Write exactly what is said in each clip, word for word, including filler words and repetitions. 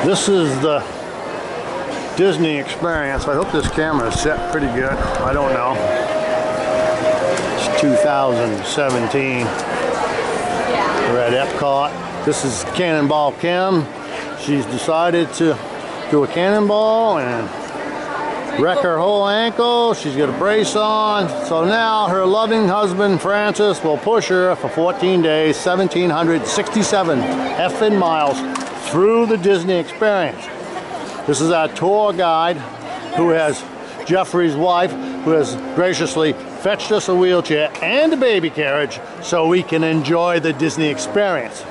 This is the Disney experience. I hope this camera is set pretty good. I don't know. It's two thousand seventeen. We're at Epcot. This is Cannonball Kim. She's decided to do a cannonball and wreck her whole ankle. She's got a brace on. So now her loving husband Francis will push her for fourteen days, one thousand seven hundred sixty-seven effing miles through the Disney experience. This is our tour guide who has Jeffrey's wife, who has graciously fetched us a wheelchair and a baby carriage so we can enjoy the Disney experience.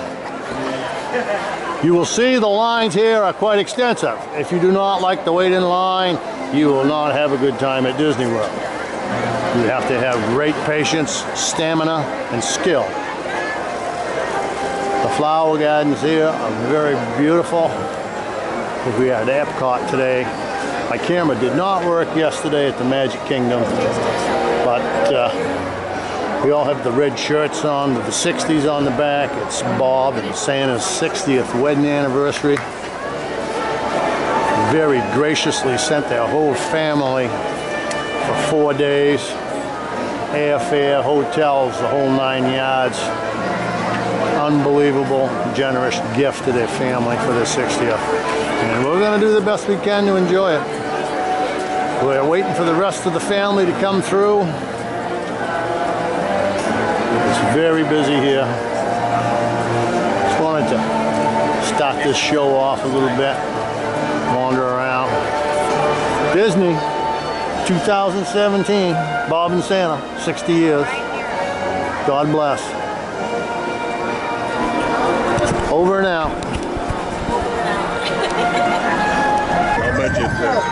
You will see the lines here are quite extensive. If you do not like to wait in line, you will not have a good time at Disney World. You have to have great patience, stamina, and skill. The flower gardens here are very beautiful. We are at Epcot today. My camera did not work yesterday at the Magic Kingdom, but uh, we all have the red shirts on with the sixties on the back. It's Bob and Santa's sixtieth wedding anniversary. Very graciously sent their whole family for four days. Airfare, hotels, the whole nine yards. Unbelievable, generous gift to their family for their sixtieth. And we're going to do the best we can to enjoy it. We're waiting for the rest of the family to come through. It's very busy here. Just wanted to start this show off a little bit, wander around. Disney, two thousand seventeen, Bob and Santa, sixty years. God bless. Over and out. How about you, sir?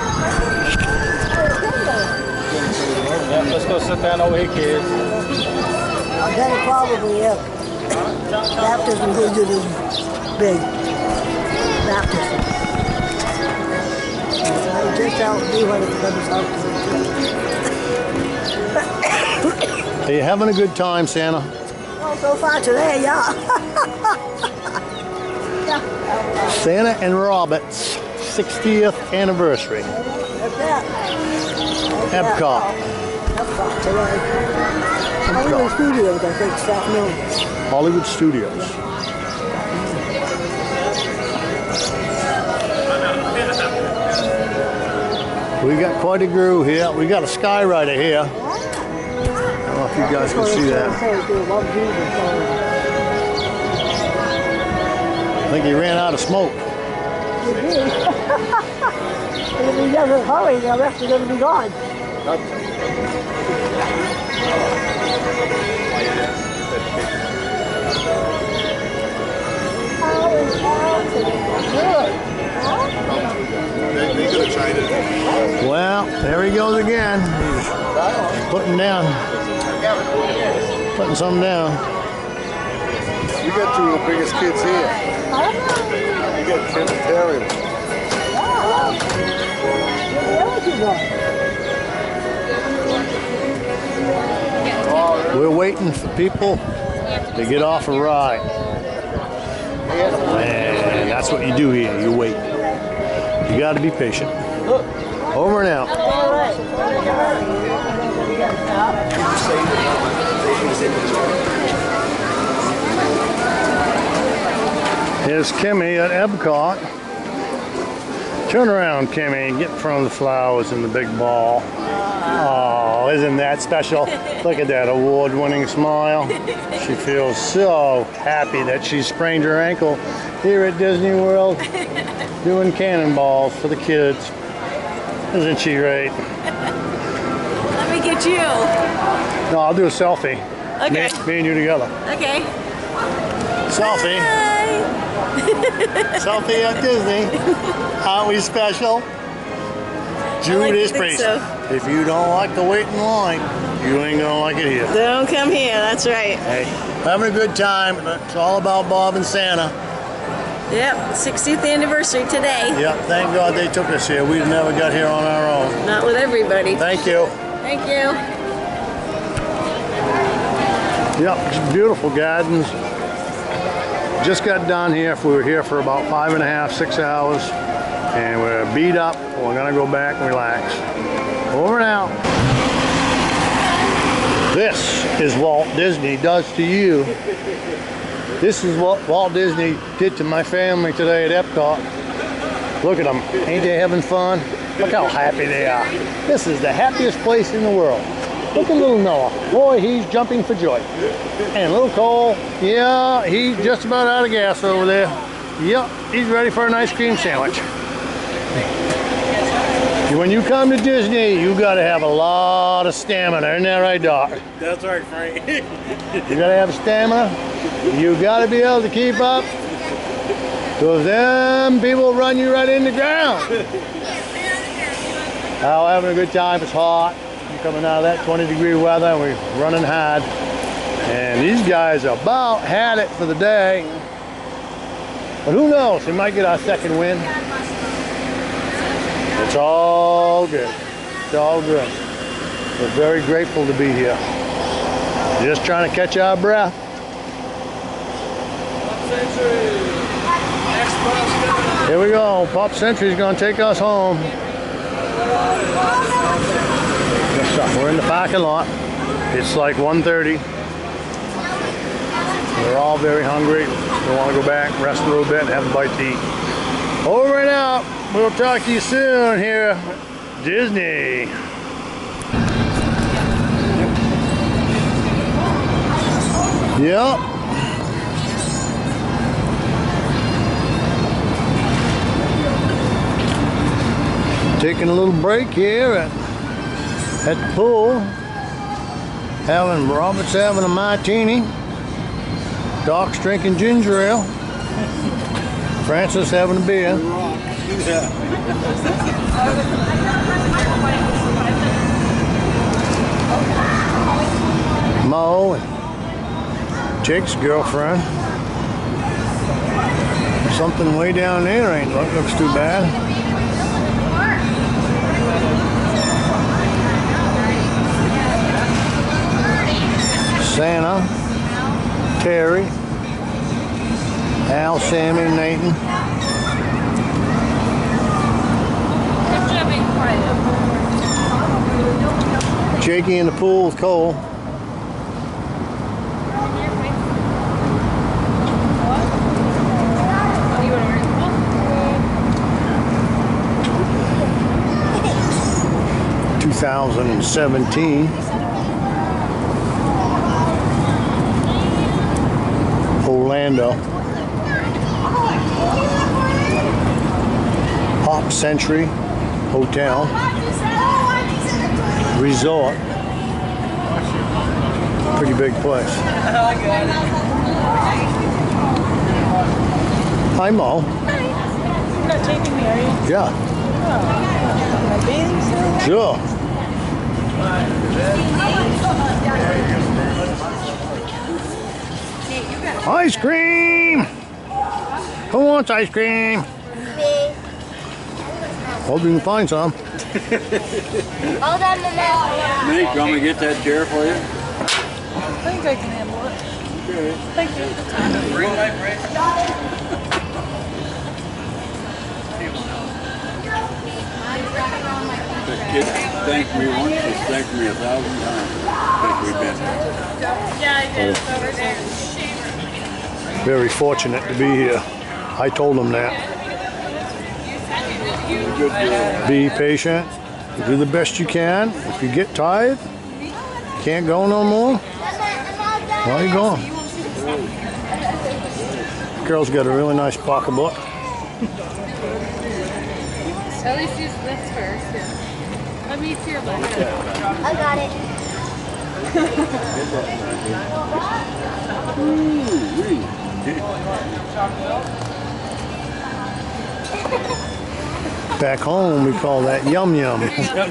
Yeah, let's go sit down over here, kids. I'll tell you probably, yeah. Baptism is big. Baptism. I just out do when it comes out. Are you having a good time, Santa? Oh, so far today, yeah. Santa and Robert's sixtieth anniversary. That's that. Epcot. Epcot today. Hollywood Studios, I think, this afternoon. Hollywood Studios. We got quite a groove here. We got a Skyrider here. I don't know if you guys can see that. I think he ran out of smoke. He did. If he doesn't hurry, the rest is going to be gone. Well, there he goes again. He's putting down, putting something down. You got two of the biggest kids here. You got Tim and Terry. We're waiting for people to get off a ride. And that's what you do here. You wait. You got to be patient. Over and out. Here's Kimmy at Epcot. Turn around, Kimmy. Get in front of the flowers and the big ball. Oh, isn't that special? Look at that award-winning smile. She feels so happy that she sprained her ankle here at Disney World doing cannonballs for the kids. Isn't she great? Let me get you. No, I'll do a selfie. Okay. Me, me and you together. Okay. Selfie. Hi. Selfie at Disney. Aren't we special? Jude like is to think priest. so. If you don't like to wait in line, you ain't gonna like it here. Don't come here, that's right. Hey, having a good time. It's all about Bob and Santa. Yep, sixtieth anniversary today. Yep, thank God they took us here. We'd never got here on our own. Not with everybody. Thank you. Thank you. Yep, beautiful gardens. just got done here. We were here for about five and a half, six hours, and we're beat up. We're gonna go back and relax. Over and out. This is Walt Disney does to you. This is what Walt Disney did to my family today at Epcot. Look at them. Ain't they having fun? Look how happy they are. This is the happiest place in the world. Look at little Noah. Boy, he's jumping for joy. And little Cole, yeah, he's just about out of gas over there. Yep, he's ready for an ice cream sandwich. When you come to Disney, you gotta have a lot of stamina. Isn't that right, Doc? That's right, Frank. You gotta have stamina. You gotta be able to keep up. Because them people run you right in the ground. Oh, having a good time. It's hot. I'm coming out of that twenty degree weather and we're running hard. And these guys about had it for the day. But who knows? We might get our second win. It's all good. It's all good. We're very grateful to be here. Just trying to catch our breath. Here we go. Pop Century's going to take us home. We're in the parking lot. It's like one thirty. We're all very hungry. We want to go back, rest a little bit, and have a bite to eat. Over and out. We'll talk to you soon here at Disney. Yep. Taking a little break here at, at the pool. Having, Robert's having a martini. Doc's drinking ginger ale. Francis having a beer. Mo and Jake's girlfriend. Something way down there ain't look, looks too bad. Santa, Terry, Al, Sammy, Nathan. Jakey in the pool with Cole. two thousand seventeen. Orlando. Pop Century Hotel Resort. Pretty big place. Hi, Mo. Hi. You're not taking me, are you? Yeah. Oh. Am I bathing still? Sure. Ice cream! Who wants ice cream? Me. Hope you can find some. Hold on, Mama. Nick, you want me to get that chair for you? I think I can handle it. Okay. Thank you. Bring my break. The kid thanked me once, he's thanked me a thousand times since we've been here. Yeah, I did. It's over there. Very fortunate to be here. I told them that. Good deal. Be patient. Do the best you can. If you get tired, can't go no more, well, you're gone. Girl's got a really nice pocketbook. At least use this first. Yeah. Let me see your book. I got it. Back home, we call that yum yum. I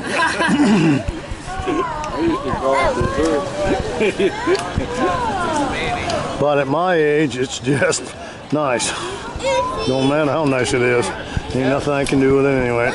used to call it dessert. But at my age, it's just nice. No matter how nice it is. Ain't nothing I can do with it anyway.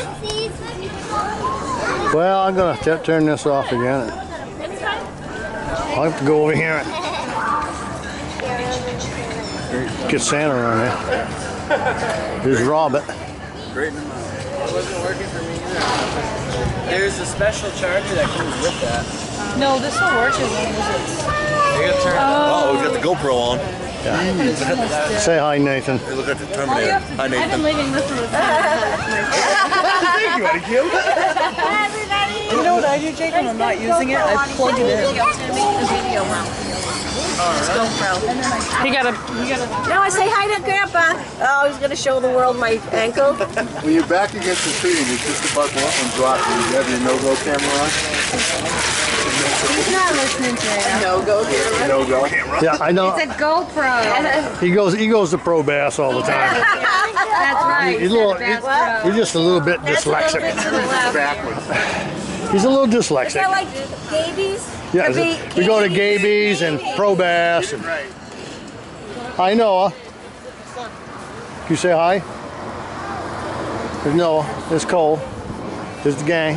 Well, I'm gonna t turn this off again. I'll have to go over here and Get Santa on there. Here's Robert. Great in the mouth. It wasn't working for me either. There's a special charger that comes with that. No, this will work as long as it's. You gotta turn it on. Oh, we got the GoPro on. Yeah. Say hi, Nathan. Hey, look at the All you Terminator. have to do, Hi, I've been Nathan. leaving this one with Thank you, buddy, Kim. You know what I do, Jake, when I'm not using it? I plug it in. He got a. He got a. No, I say hi to Grandpa. Oh, he's gonna show the world my ankle. When you're back against the tree and you're just about to let one drop, do you have your no-go camera on? He's not listening to it. No go here. No-go camera. Yeah, I know. It's a GoPro. He goes. He goes to Pro Bass all the time. That's right. He's a little. He's, he's just a little bit dyslexic. Backwards. He's a little Is that dyslexic. like babies? Yeah, Or ba- we go to Gabies and Pro Bass. And, hi, Noah. Can you say hi? There's Noah. There's Cole. There's the gang.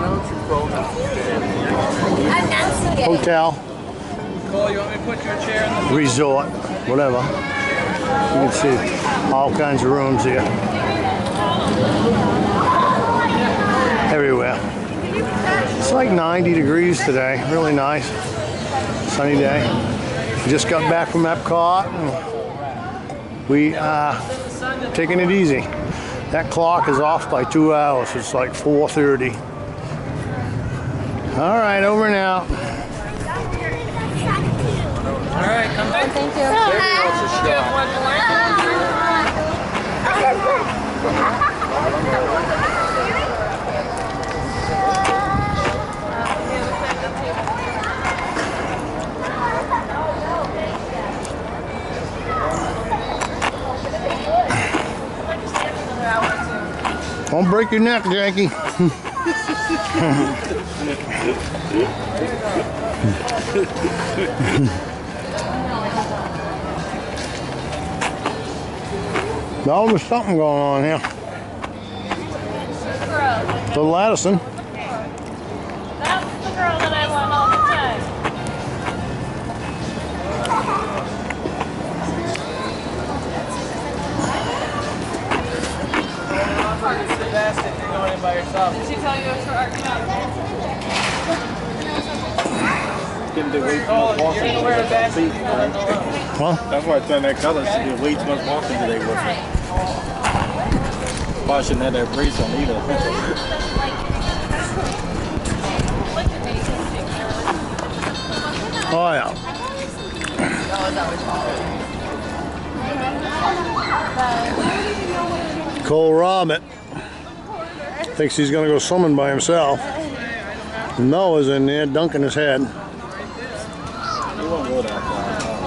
I'm not seeing it. Hotel. Cole, you want me to put your chair in the Resort. Whatever. You can see all kinds of rooms here. Everywhere. It's like ninety degrees today. Really nice. Sunny day. We just got back from Epcot. And we uh taking it easy. That clock is off by two hours. It's like four thirty. All right, over and out. All right, come back. Thank you. Don't break your neck, Jackie. No, there's something going on here. Little Addison. That's the girl that I want all the time. Fantastic, you're going in by yourself. Did she tell you it's for art club? Cole, you're gonna wear a basket. You're gonna go up. Huh? That's why I turned that color. She did way too much walking today with her. Probably shouldn't have that brace on either. Oh yeah. Cole Robert thinks he's gonna go swimming by himself. Noah's in there dunking his head. You won't go that far.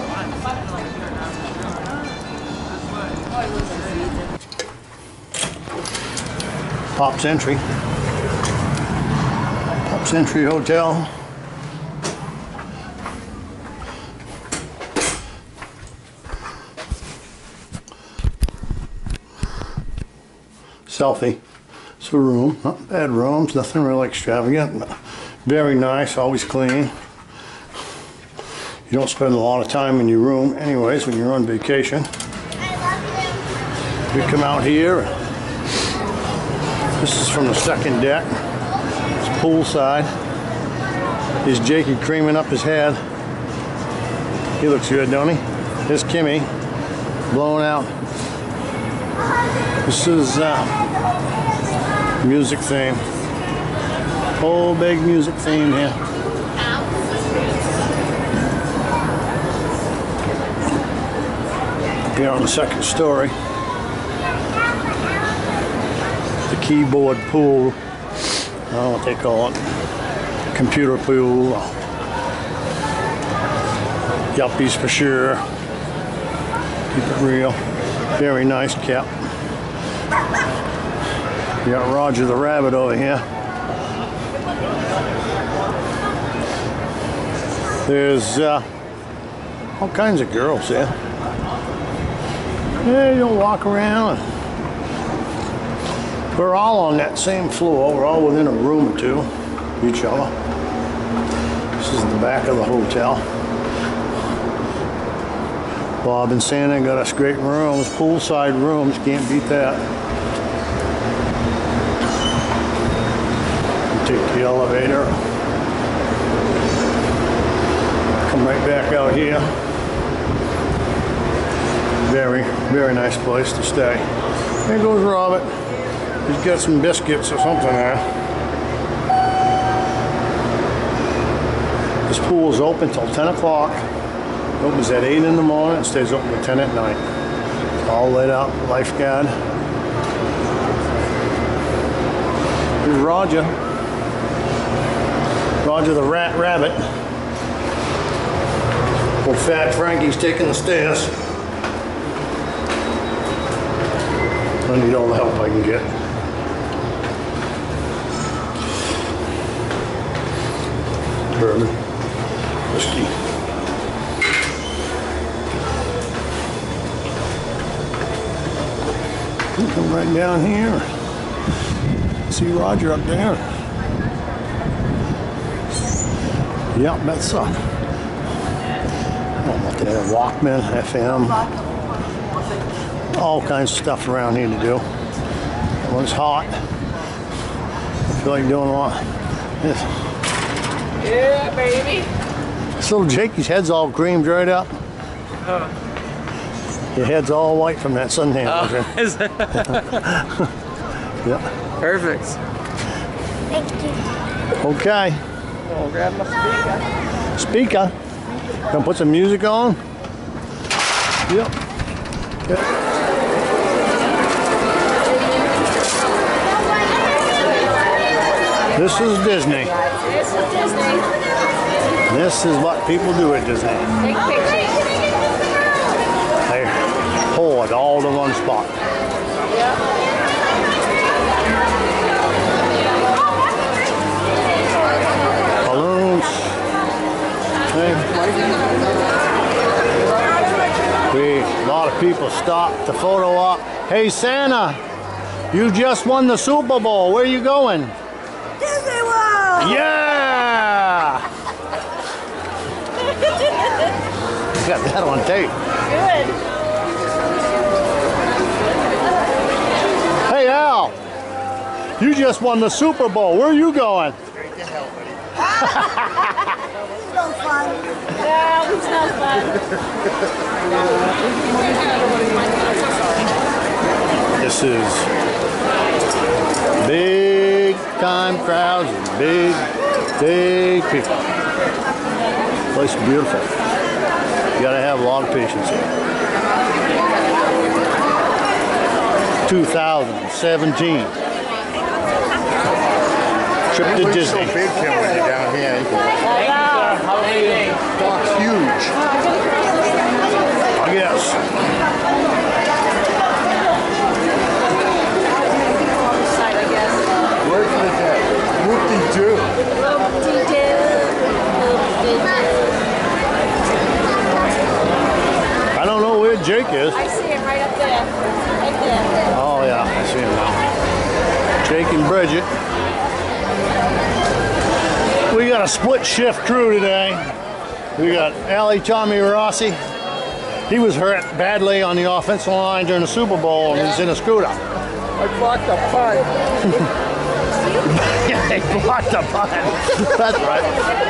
Pop's Entry. Pop's Entry Hotel. Selfie. It's a room, not bad rooms, nothing really extravagant, but very nice, always clean. You don't spend a lot of time in your room anyways when you're on vacation. We come out here. This is from the second deck. It's poolside. Here's Jakey creaming up his head. He looks good, don't he? Here's Kimmy blowing out. This is uh, music theme. Whole big music theme here. Here on the second story. The keyboard pool. I don't know what they call it. Computer pool. Yuppies for sure. Keep it real. Very nice kept. You got Roger the Rabbit over here. There's uh, all kinds of girls here. Yeah, you'll walk around. We're all on that same floor. We're all within a room or two of each other. This is the back of the hotel. Bob and Santa got us great rooms, poolside rooms, can't beat that. Take the elevator. Come right back out here. Very, very nice place to stay. There goes Robert. He's got some biscuits or something there. This pool is open till ten o'clock. It opens at eight in the morning and stays open till ten at night. It's all laid out, lifeguard. Here's Roger. Roger the rat rabbit. Old fat Frankie's taking the stairs. I need all the help I can get. Bourbon. Whiskey. Come right down here. See Roger up there. Yep, that's uh, I'm looking at a Walkman, F M. All kinds of stuff around here to do. When it's hot, I feel like doing a lot. This, Yeah, baby. this little Jakey's head's all creamed right up. Oh. Your head's all white from that suntan lotion. Oh, is it? Yeah. Perfect. Thank you. Okay. Oh, grab my speaker. Speaker. Gonna put some music on? Yep. Okay. This is Disney. This is Disney. This is what people do at Disney. Take pictures. They hoard all to one spot. Balloons. Hey. We, a lot of people stop to photo op. Hey Santa, you just won the Super Bowl. Where are you going? Disney World! Yeah! Got that on tape. Good. Hey Al, you just won the Super Bowl. Where are you going? So fun. Yeah, it's not fun. This is big time crowds and big, big people. Place is beautiful. You gotta have a lot of patience here. two thousand seventeen. Trip to Disney. So big, Kim, when you're down here. You can Doc's huge. I guess. Where's the day? Whoop-de-doo. I don't know where Jake is. I see him right up there. Right there. Oh yeah, I see him now. Jake and Bridget. We got a split shift crew today. We got Allie Tommy Rossi. He was hurt badly on the offensive line during the Super Bowl and he's in a scooter. I blocked the punt. Yeah, he blocked the punt. That's right.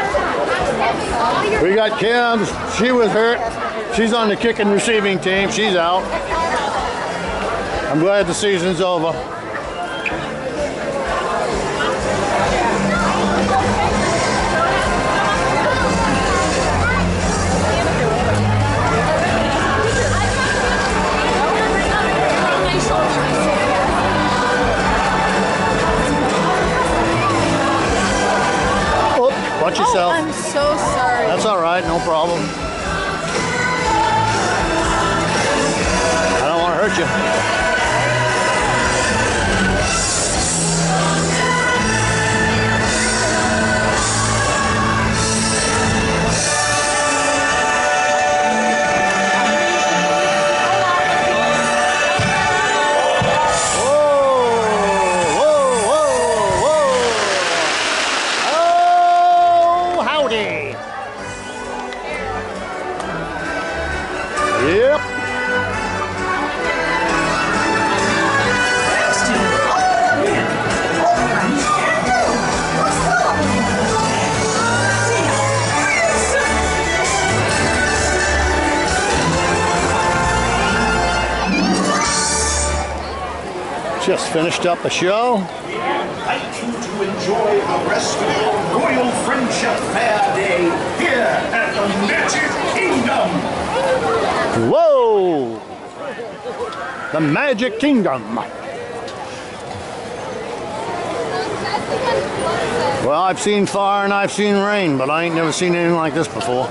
We got Kim. She was hurt. She's on the kick and receiving team. She's out. I'm glad the season's over. Watch yourself. Oh, I'm so sorry. That's all right, no problem. I don't want to hurt you. Yep. Just finished up a show. Invite you to enjoy the rest of your Royal Friendship Fair Day here at the Magic Kingdom. Whoa! The Magic Kingdom. Well, I've seen fire and I've seen rain, but I ain't never seen anything like this before.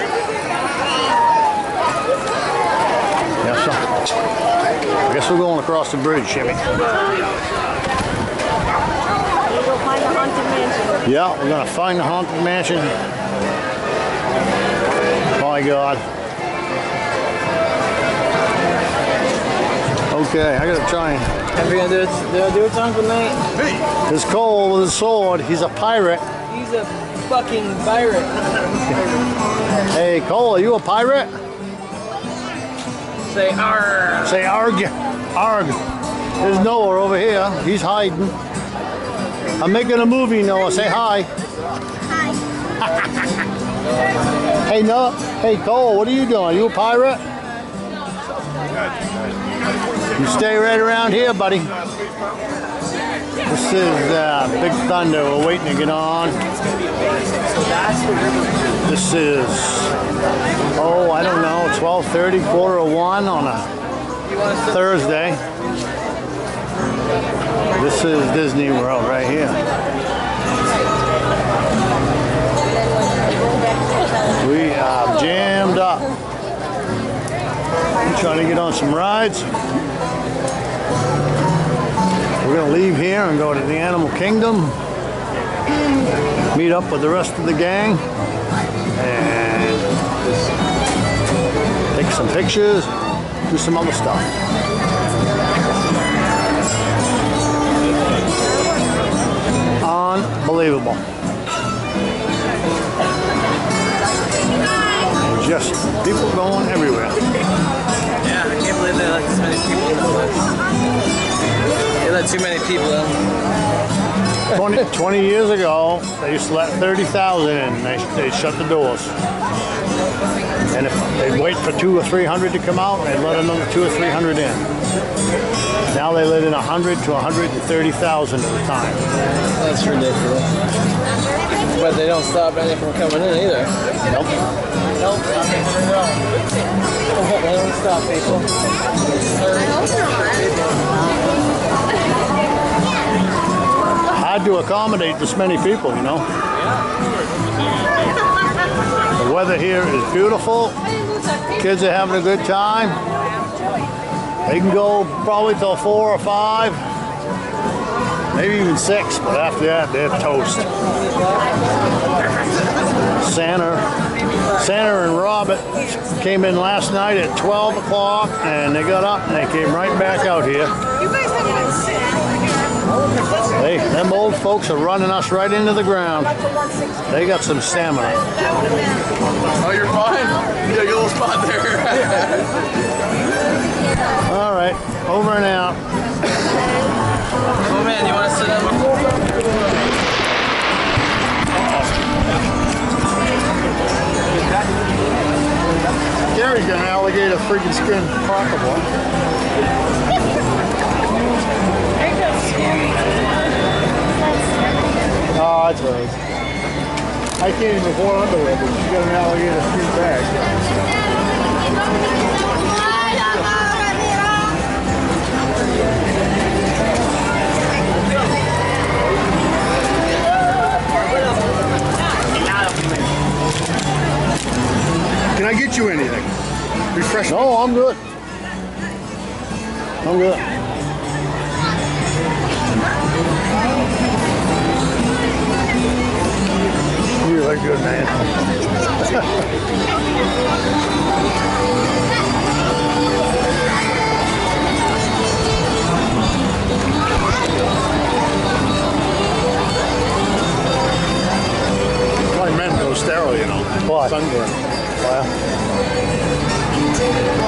Yes, sir. I guess we're going across the bridge, Jimmy. Yeah, we're gonna find the haunted mansion. My God. Okay, I gotta try and. Are we gonna do it? Do I do it time for night? There's Cole with his sword. He's a pirate. He's a fucking pirate. Hey, Cole, are you a pirate? Say arr. Say arg. Arg. There's Noah over here. He's hiding. I'm making a movie, Noah. Say hi. Hi. Hey, Noah. Hey, Cole, what are you doing? Are you a pirate? You stay right around here, buddy. This is uh, Big Thunder. We're waiting to get on. This is, oh, I don't know, twelve thirty, quarter of one on a Thursday. This is Disney World right here. We are jammed up. I'm trying to get on some rides. We're going to leave here and go to the Animal Kingdom. Meet up with the rest of the gang. And take some pictures. Do some other stuff. Unbelievable. Just people going everywhere. Yeah, I can't believe they let this many people in the place. They let too many people in. twenty, twenty years ago, they used to let thirty thousand in. They, they shut the doors. And if they'd wait for two or three hundred to come out, they'd let another two or three hundred in. Now they let in a hundred to a hundred and thirty thousand at a time. That's ridiculous. But they don't stop any from coming in either. Nope. Nope. They don't stop people. Hard to accommodate this many people, you know. The weather here is beautiful. Kids are having a good time. They can go probably till four or five, maybe even six, but after that, they're toast. Santa, Santa and Robert came in last night at twelve o'clock, and they got up and they came right back out here. Hey, them old folks are running us right into the ground. They got some stamina. Oh, you're fine? You got a little spot there. All right, over and out. Oh man, you want to sit up? Gary's got an alligator freaking skin pocketbook. Oh, that's right. I can't even afford underwear, but she got an alligator skin bag. Can I get you anything? Refreshment? No, I'm good. I'm good. Really good, man. My men go sterile, you know. What? Sunburn. Well.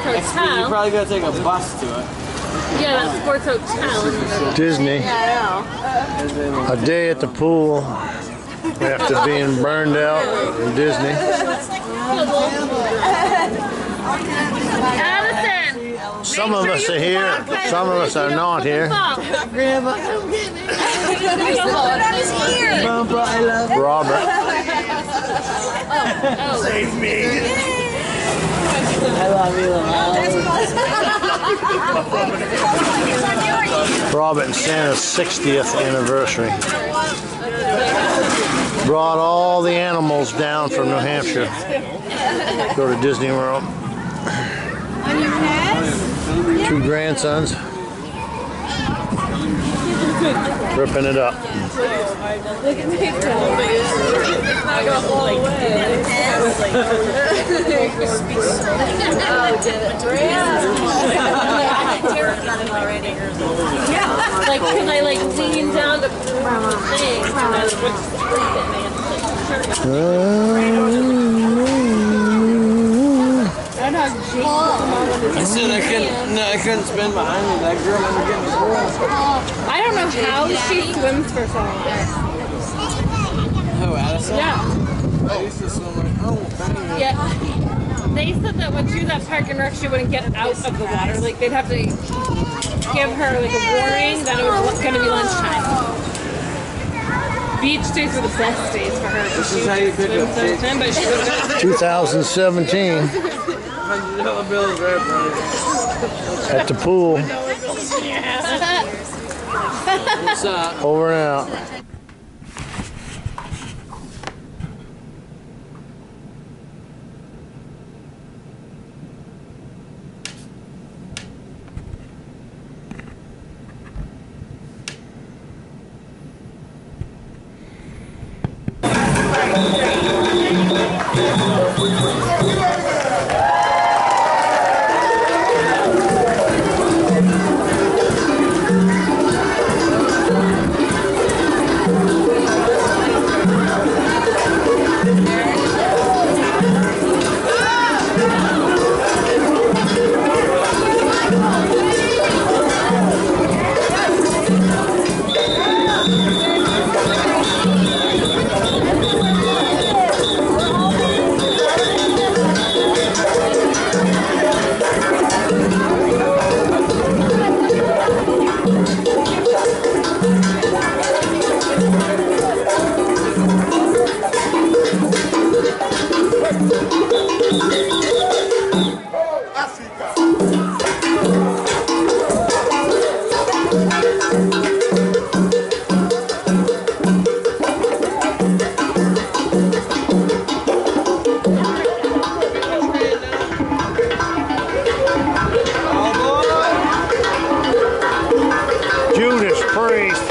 hotel. You probably gotta take a bus to it. Yeah, that sports hotel. Disney. A day at the pool after being burned out in Disney. Addison! Some of us are here, some of us are not here. Grandma, come get me. Robert. Save me. I love you, Lamar. Robert and Santa's sixtieth anniversary. Brought all the animals down from New Hampshire. Go to Disney World. Two grandsons. Ripping it up. Like, can I like lean down to the thing? And I was just sleep and they had to I said I couldn't. No, I couldn't spin behind me. That girl was getting squirrels. I don't know how she swims for so long. Who, Addison? Yeah. I used to swim like, oh, bang. Yeah. They said that when she was at Park and Rec, she wouldn't get out of the water. Like, they'd have to give her like a warning that it was going to be lunchtime. Beach days were the best days for her. This is how you pick up fish. But she was twenty seventeen Hundred dollar bills, right, brother? at the pool. What's up? Over and out. Judas Priest.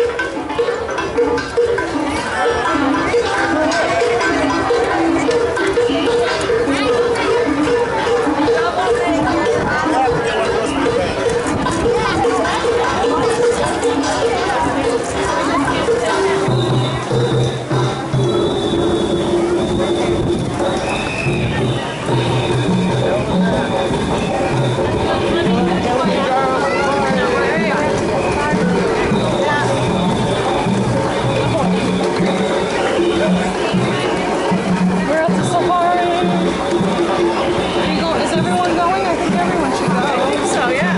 We're at the safari. Are you going? Is everyone going? I think everyone should go. I think so, yeah.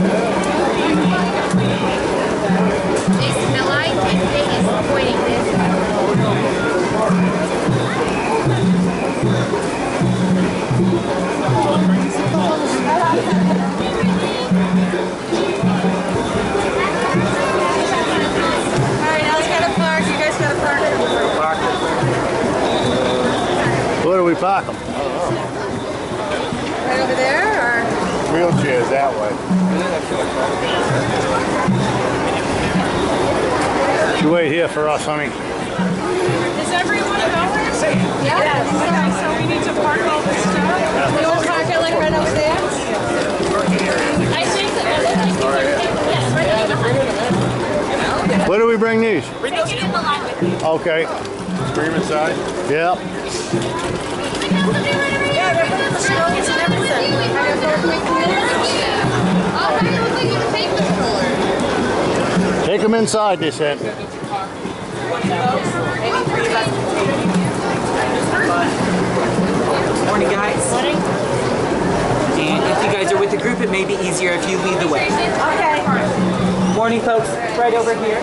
Jason, the light and thing is pointing this way. Alright, now let's gotta park. You guys gotta park. Where do we park them? Right over there, or? Wheelchairs that way. You wait here for us, honey. Is everyone going? Yeah. So we need to park all this stuff? We will park it like right over there. I think that yes, right. Where do we bring these? Take it in the line with you. Okay. Scream inside. Yep. Yeah, got everything, the stones and everything. Take them inside, they said. Morning, guys. Morning. And if you guys are with the group, it may be easier if you lead the way. Okay. Morning, folks. Right over here.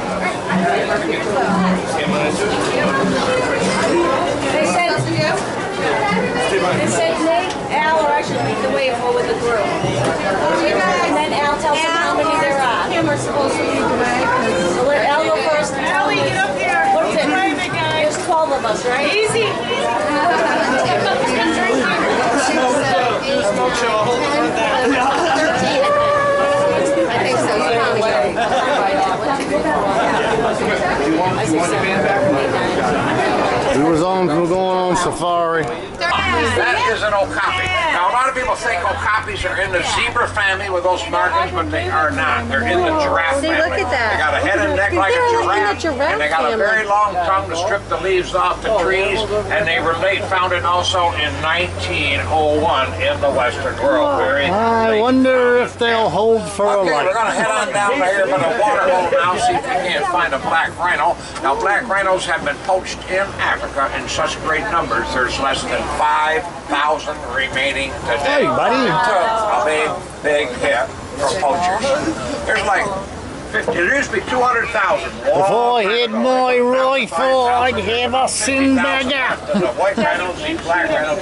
They said, they said Nate, Al, or I should lead the way and go with the group. And then Al tells them how many there are. Him are supposed to lead the way. So let Al go first. Al, get up here. What is it? There's twelve of us, right? Easy. I think so. You probably got We was on, we were going on safari. That is an okapi. Now, a lot of people think okapis are in the zebra family with those markings, but they are not. They're in the giraffe See, family. look at that. They got a head and neck like a They're like in giraffe, the giraffe and they got a family. very long tongue to strip the leaves off the trees, and they were late founded also in nineteen oh one in the Western world. Very I late. wonder if they'll hold for a Okay, life. we're going to head on down to here by the water hole now, see if we can't find a black rhino. Now, black rhinos have been poached in Africa in such great numbers, there's less than five thousand remaining today. Hey, buddy. It took a big, big hit from poachers. There's like fifty, there used to be two hundred thousand. Before I had my rifle, I'd have a Sinbagger. The white rhinos, these black rhinos.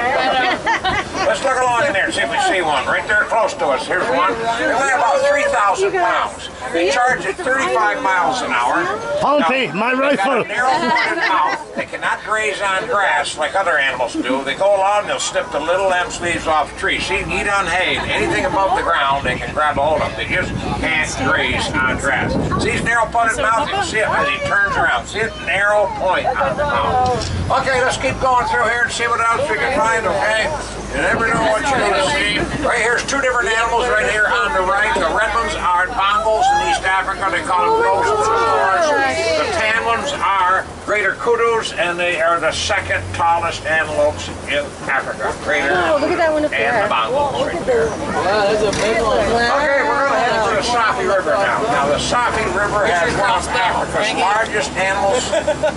Let's look along in there and see if we see one. Right there close to us. Here's one. They weigh about three thousand pounds. They charge at thirty-five miles an hour. Pompey, my They got rifle. a narrow pointed mouth. They cannot graze on grass like other animals do. They go along and they'll snip the little ends leaves off trees. See, eat on hay. Anything above the ground, they can grab a hold of. They just can't graze on grass. See his narrow pointed mouth? You can see it as he turns around. See it? Narrow point on the mouth. Okay, let's keep going through here and see what else we can find, okay? You never know what you're going to see. Right here's two different animals right here on the right. The red ones are bongos in East Africa. They call them rose flowers. The tan ones are greater kudus, and they are the second tallest antelopes in Africa. Greater Oh, look at that one up and there. the bongos right there. Wow, that's a big one. Okay, we're going to head to the Safi River now. Now, the Safi River has one of Africa's largest animals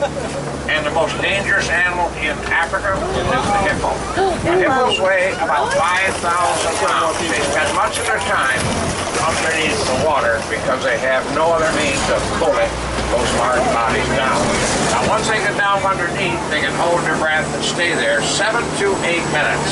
and the most dangerous animal in Africa is the hippo. The hippos weigh about five thousand pounds. They spend much of their time underneath the water because they have no other means of pulling those large bodies down. Now, once they get down underneath, they can hold their breath and stay there seven to eight minutes.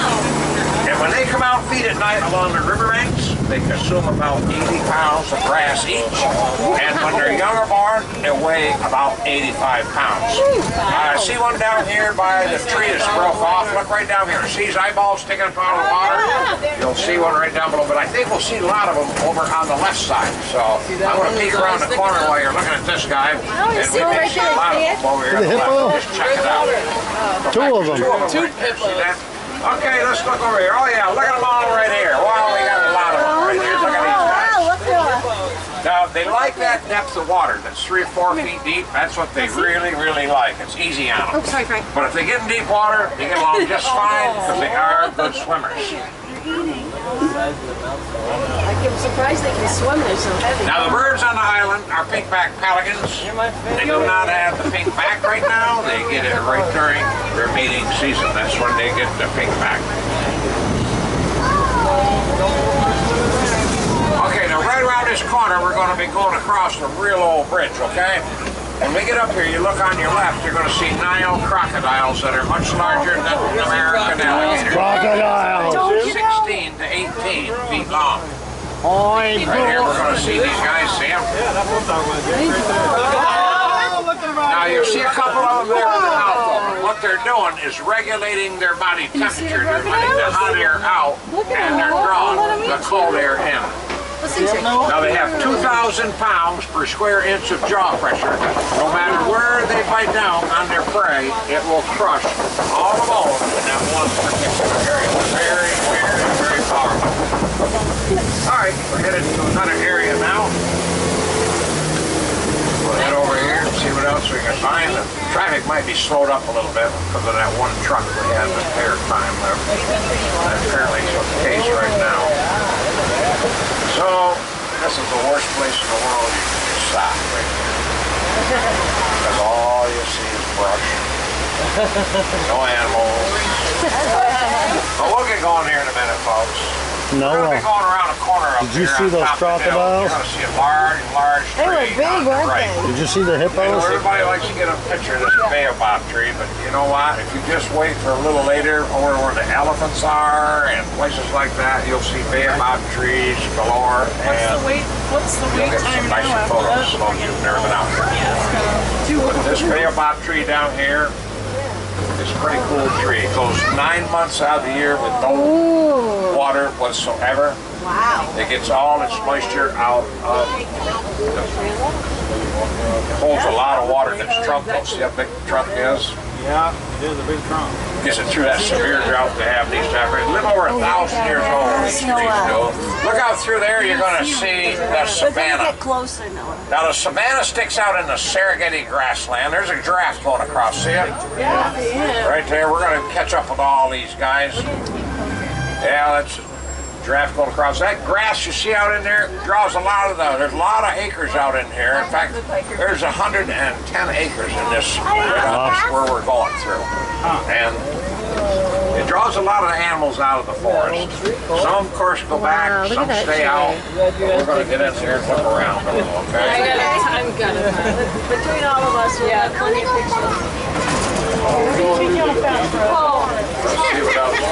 And when they come out feed at night along the riverbanks, they consume about eighty pounds of grass each. And when they're young or born, they weigh about eighty-five pounds. I uh, see one down here by the tree that's broke off. Look right down here. See his eyeballs sticking up out of the water? You'll see one right down below. But I think we'll see a lot of them over on the left side. So I'm going to peek around the corner while you're looking at this guy. And we may see a lot of them over here on the left. Just check it out. Two of them. Two of them. Right there. See that? Okay, let's look over here. Oh yeah, look at them all right here. Wow, we got a lot of them right here. Look at these guys. Now, they like that depth of water. That's three or four feet deep. That's what they really, really like. It's easy on them. Oh, sorry, Frank. But if they get in deep water, they get along just fine because they are good swimmers. I'm surprised they can swim. They're so heavy. Now, the birds on the island are pink-backed pelicans. They do not have the pink back right now. They get it right during their mating season. That's when they get the pink back. Okay, now right around this corner, we're going to be going across a real old bridge, okay? When we get up here, you look on your left, you're going to see Nile crocodiles that are much larger than American alligators. Crocodiles. sixteen to eighteen feet long. Oi, Right here, we're going to see these guys. See them? Now, you see a couple of them there with the mouth open. What they're doing is regulating their body temperature. They're letting the hot air out, and they're drawing the cold air in. Now, they have two thousand pounds per square inch of jaw pressure. No matter where they bite down on their prey, it will crush all the bone in that one particular area. Very, very, very powerful. All right, we're headed to another area now. We'll head over here and see what else we can find. The traffic might be slowed up a little bit because of that one truck we had the air time left. And apparently it's the case right now. So, this is the worst place in the world you can just stop right here. Because all you see is brush. No animals. But we'll get going here in a minute, folks. No. We're going to be going around a corner up Did you here see on those top of the hill. crocodiles? You're going to see a large, large They were tree big, on the weren't right. they? Did you see the I know hippos? everybody likes to get a picture of this baobab tree, but you know what? If you just wait for a little later over where the elephants are and places like that, you'll see baobab trees galore. What's And the wait? What's the you'll wait get time some now nice after photos that? of you've never been out here. But this baobab tree down here is a pretty cool tree. It goes nine months out of the year with no Ooh. water whatsoever. Wow. It gets all its moisture out of the, it holds a lot of water in its trunk. Don't see how big the trunk is? Yeah, it is a big trunk. Gets it through that severe drought they have these times. They live over a thousand years old, these trees do. Look out through there, you're going to see the savanna. closer, Noah. Now the savanna sticks out in the Serengeti grassland. There's a giraffe going across, see it? Right there, we're going to catch up with all these guys. Yeah, that's giraffe going across. That grass you see out in there draws a lot of the, there's a lot of acres out in here. In fact, there's one hundred ten acres in this, right on this where we're going through. And it draws a lot of animals out of the forest. Some, of course, go back, some stay out. But we're going to get in here and look around a little, I okay? got it. I'm good. Between all of us, we have plenty of pictures. Let's see what else.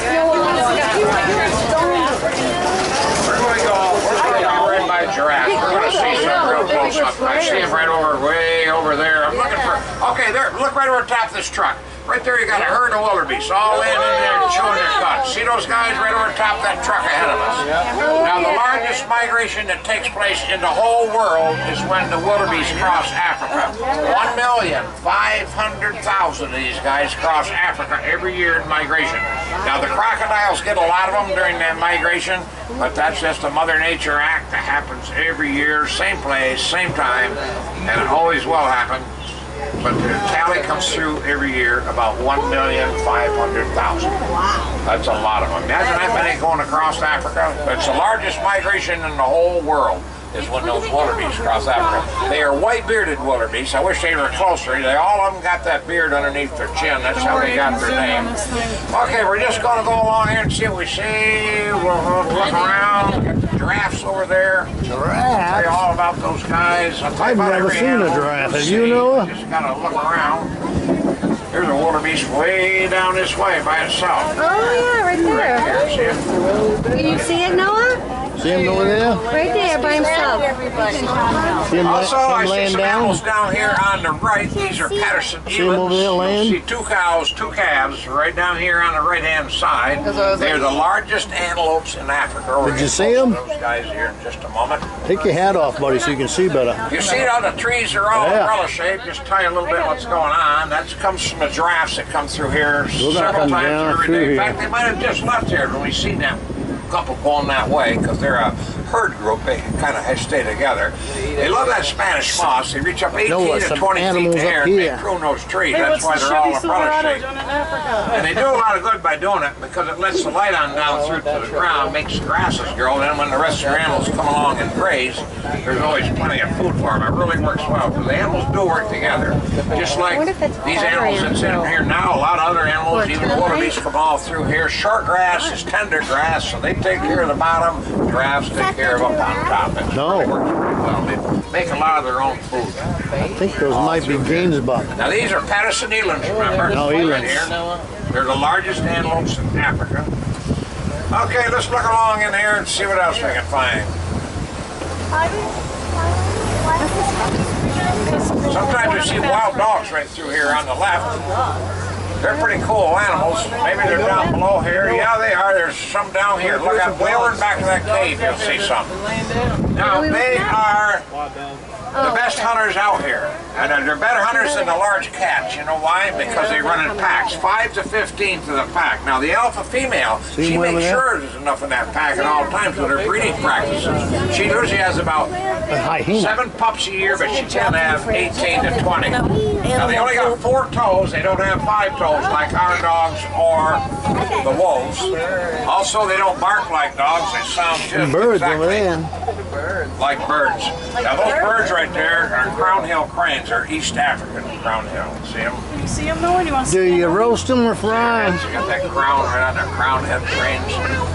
We're going to go, we're going to go right by giraffe. We're going to see some real close up. I see him right over, way over there. I'm looking for, okay, there, look right over the top of this truck. Right there you got a herd of wildebeest all in in there chewing their cud. See those guys right over the top of that truck ahead of us? Now the largest migration that takes place in the whole world is when the wildebeest cross Africa. One million five hundred thousand of these guys cross Africa every year in migration. Now the crocodiles get a lot of them during that migration, but that's just a Mother Nature act that happens every year, same place, same time, and it always will happen. But the tally comes through every year about one million five hundred thousand. That's a lot of them. Imagine that many going across Africa. It's the largest migration in the whole world is when those wildebeest cross Africa. They are white-bearded wildebeest. I wish they were closer. They all of them got that beard underneath their chin. That's how they got their name. Okay, we're just going to go along here and see what we see. We'll, we'll look around. Got the giraffes over there. Giraffe? Tell you all about those guys. I'll tell you I've about never every seen a animal. giraffe. Have Let's you, see. Noah? Just gotta look around. There's a wildebeest way down this way by itself. Oh, yeah, right Right there. here, see it? Can you see it, Noah? See him over there? Right there by himself. See him, Also, la- I him see laying some down? animals down here on the right. These are Patterson See 'em over there elands. laying? You'll see two cows, two calves, right down here on the right-hand side. They're the largest antelopes in Africa. We're Did you getting see close 'em? to Those guys here in just a moment. Take your hat off, buddy, so you can see better. You see how the trees are all Yeah. umbrella shaped? Just tell you a little bit what's going on. That comes from the giraffes that come through here gonna several come times down every through day. In here. fact, they might have just left here when we seen that couple going that way because they're a herd group. They kind of stay together. They love that Spanish moss. They reach up know eighteen what, to some twenty feet in animals the air up and they here. prune those trees. Hey, That's what's why the they're all Chevy umbrella Silverado shaped. doing in Africa? And they do a lot of good by doing it because it lets the light on down through to the ground, makes the grasses grow. Then when the rest of your animals come along and graze, there's always plenty of food for them. It really works well because the animals do work together. Just like wonder if it's these better animals that's in here now, a lot of other animals, even wildebeest come all through here. Short grass is tender grass, so they take care of the bottom. Giraffes take care of up on top. It No. really works pretty well. They make a lot of their own food. I think those might be Gaines buck. Now these are Patterson elands, remember? No, Right elands. here. They're the largest antelopes in Africa. Okay, let's look along in here and see what else we can find. Sometimes we see wild dogs right through here on the left. They're pretty cool animals. Maybe they're down below here. Yeah, they are. There's some down here. Look up way over in back of that cave. You'll see some. Now, they are the best hunters out here. And they're better hunters than the large cats. You know why? Because they run in packs, five to fifteen to the pack. Now the alpha female, she makes sure there's enough in that pack at all times with her breeding practices. She usually has about seven pups a year, but she can have eighteen to twenty. Now they only got four toes, they don't have five toes like our dogs or the wolves. Also, they don't bark like dogs, they sound just birds exactly over there. like birds. Now those birds right there are Crown Hill cranes. They're East African Crown Hill. See them? You see him though, and you want to Do you roast them or fry them? You got that crown right on their crown head cranes.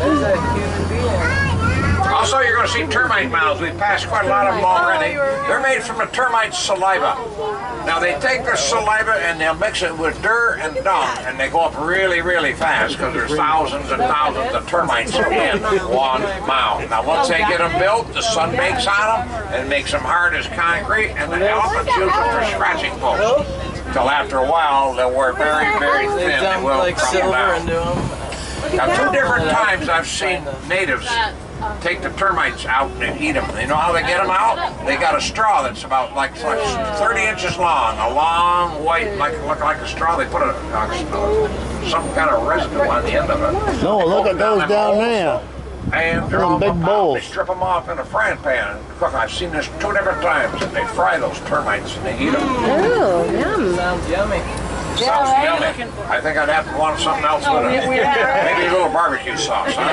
Also, you're going to see termite mounds. We've passed quite a lot of them already. They're made from the termite saliva. Now, they take their saliva and they'll mix it with dirt and dung, and they go up really, really fast because there's thousands and thousands of termites in one mound. Now, once they get them built, the sun bakes on them and makes them hard as concrete, and the elephants use them for scratching posts. Till after a while, they'll wear very, very They thin. They dump will like crumble silver down. into them. Now, two different times I've seen natives take the termites out and eat them. You know how they get them out? They got a straw that's about like, like thirty inches long, a long white, like look like a straw. They put a, uh, some kind of residue on the end of it. No, look at those down there. And they're Them all big out. bowls. They strip them off in a frying pan and cook. I've seen this two different times, and they fry those termites and they eat them. Oh, yum. Sounds yummy. Sounds yummy. I think I'd have to want something else with it. Maybe a little barbecue sauce, huh?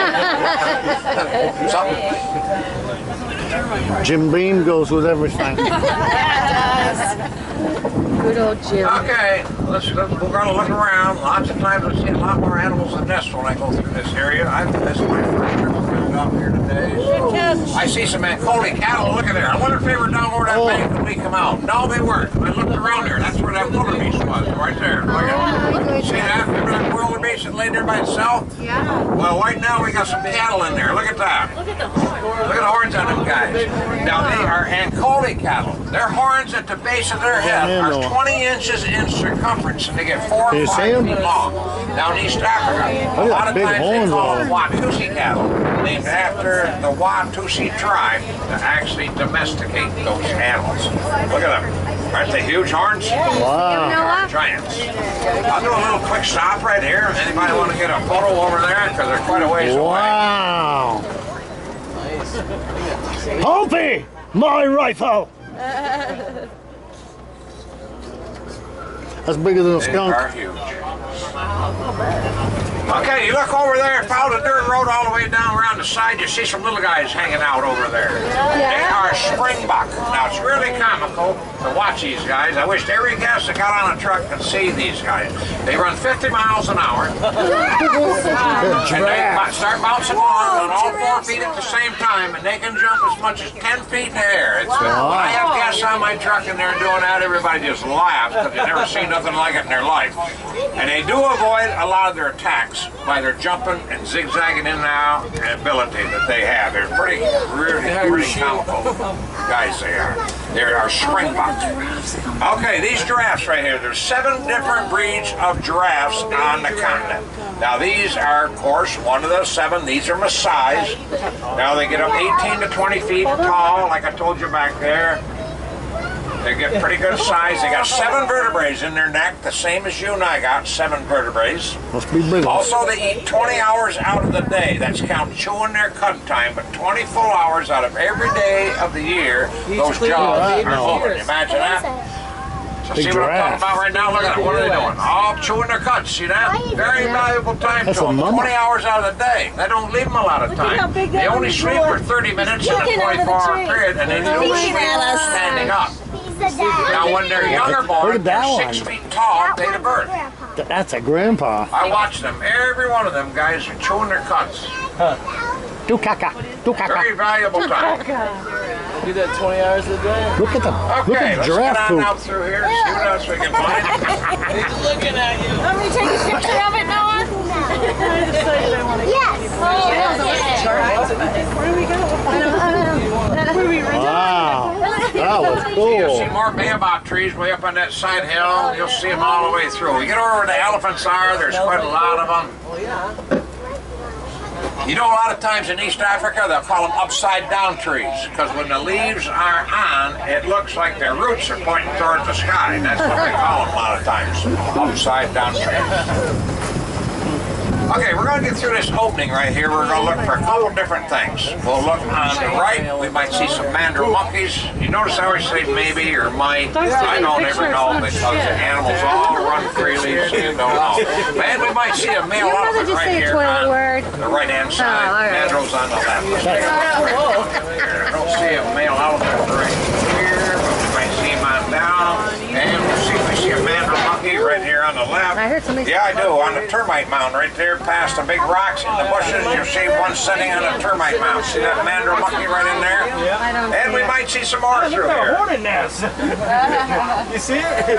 Something. Jim Beam goes with everything. Good old Jim. Okay, let's, let's we're going to look around. Lots of times I see a lot more animals than this when I go through this area. I this is my first trip around out here today. So I see some Ankoli cattle. Look at there. I wonder if they were down over that Oh. bank when we come out. No, they weren't. I looked around there. That's where that wildebeest was, right there. Look at it. See that? Remember that wildebeest that laid there by itself? Yeah. Well, right now we got some cattle in there. Look at that. Look at the horn. Look at the horns on them guys. Now they are Ankoli cattle. Their horns at the base of their head Yeah, are no. twenty inches in circumference, and they get four Can or you see five 'em? feet long. Down East Africa, a Look lot at of big times they horns call on them 'em. Watusi cattle, named after the Watusi tribe to actually domesticate those animals. Look at them. Aren't they huge horns? Wow. They're giants. I'll do a little quick stop right here. Anybody want to get a photo over there? Because they're quite a ways away. Wow. Hoppy, my rifle. That's bigger than a They skunk. are huge. Okay, you look over there, follow the dirt road all the way down around the side, you see some little guys hanging out over there. They are springbuck. Now, it's really comical to watch these guys. I wish every guest that got on a truck could see these guys. They run fifty miles an hour, and they bu- start bouncing along on all four feet at the same time, and they can jump as much as ten feet in the air. It's, When I have guests on my truck and they're doing that, everybody just laughs because they've never seen nothing like it in their life. And they do avoid a lot of their attacks by their jumping and zigzagging in and out ability that they have. They're pretty, really, pretty comical guys they are. They are springbuck. Okay, these giraffes right here, there's seven different breeds of giraffes on the continent. Now these are, of course, one of those seven. These are Maasai's. Now they get up eighteen to twenty feet tall, like I told you back there. They get pretty good size. They got seven vertebrae in their neck, the same as you and I got, seven vertebrae. Must be big. Also, they eat twenty hours out of the day. That's count chewing their cud time, but twenty full hours out of every day of the year, those jaws are moving. Imagine that. So Big see what I'm giraffe. talking about right now? Look at it. What are they doing? All chewing their cuds. See that? Very valuable time That's to a them. mama. twenty hours out of the day. They don't leave them a lot of how time. big They that only one sleep is. for thirty minutes in a Looking under the twenty-four hour tree. period, and they do Looking sleep at us. standing up. Now, when they're younger Look born, at that they're six one. feet tall, date of birth. That's a grandpa. I watch them. Every one of them guys are chewing their cuts. Do caca. Do caca. Very valuable time. Do that twenty hours a day. Look at the look Okay, at the let's giraffe get on poop. out through here and see what else we can find. He's looking at you. Want me to take a picture of it, Noah? Wow. That was You'll see cool. more baobab trees way up on that side hill. You'll see them all the way through. We get over where the elephants are. There's quite a lot of them. You know, a lot of times in East Africa, they'll call them upside-down trees, because when the leaves are on, it looks like their roots are pointing towards the sky. That's what they call them a lot of times, upside-down trees. Okay, we're going to get through this opening right here. We're going to look for a couple different things. We'll look on the right. We might see some mandrill monkeys. You notice I always say maybe or might. I don't ever know because the animals all run freely, so you don't know. And we might see a male elephant right here on the right-hand side. Mandrills on the left. I don't see a male elephant right here, but we might see him on down. And we'll see if we see a mandrill monkey right here on the left. I heard somebody. Yeah, I do. On the termite mound right there, past the big rocks in the bushes, you'll see one sitting on a termite mound. See that mandrill monkey right in there? Yeah. And we might see some more through here. Hornet nest. You see it?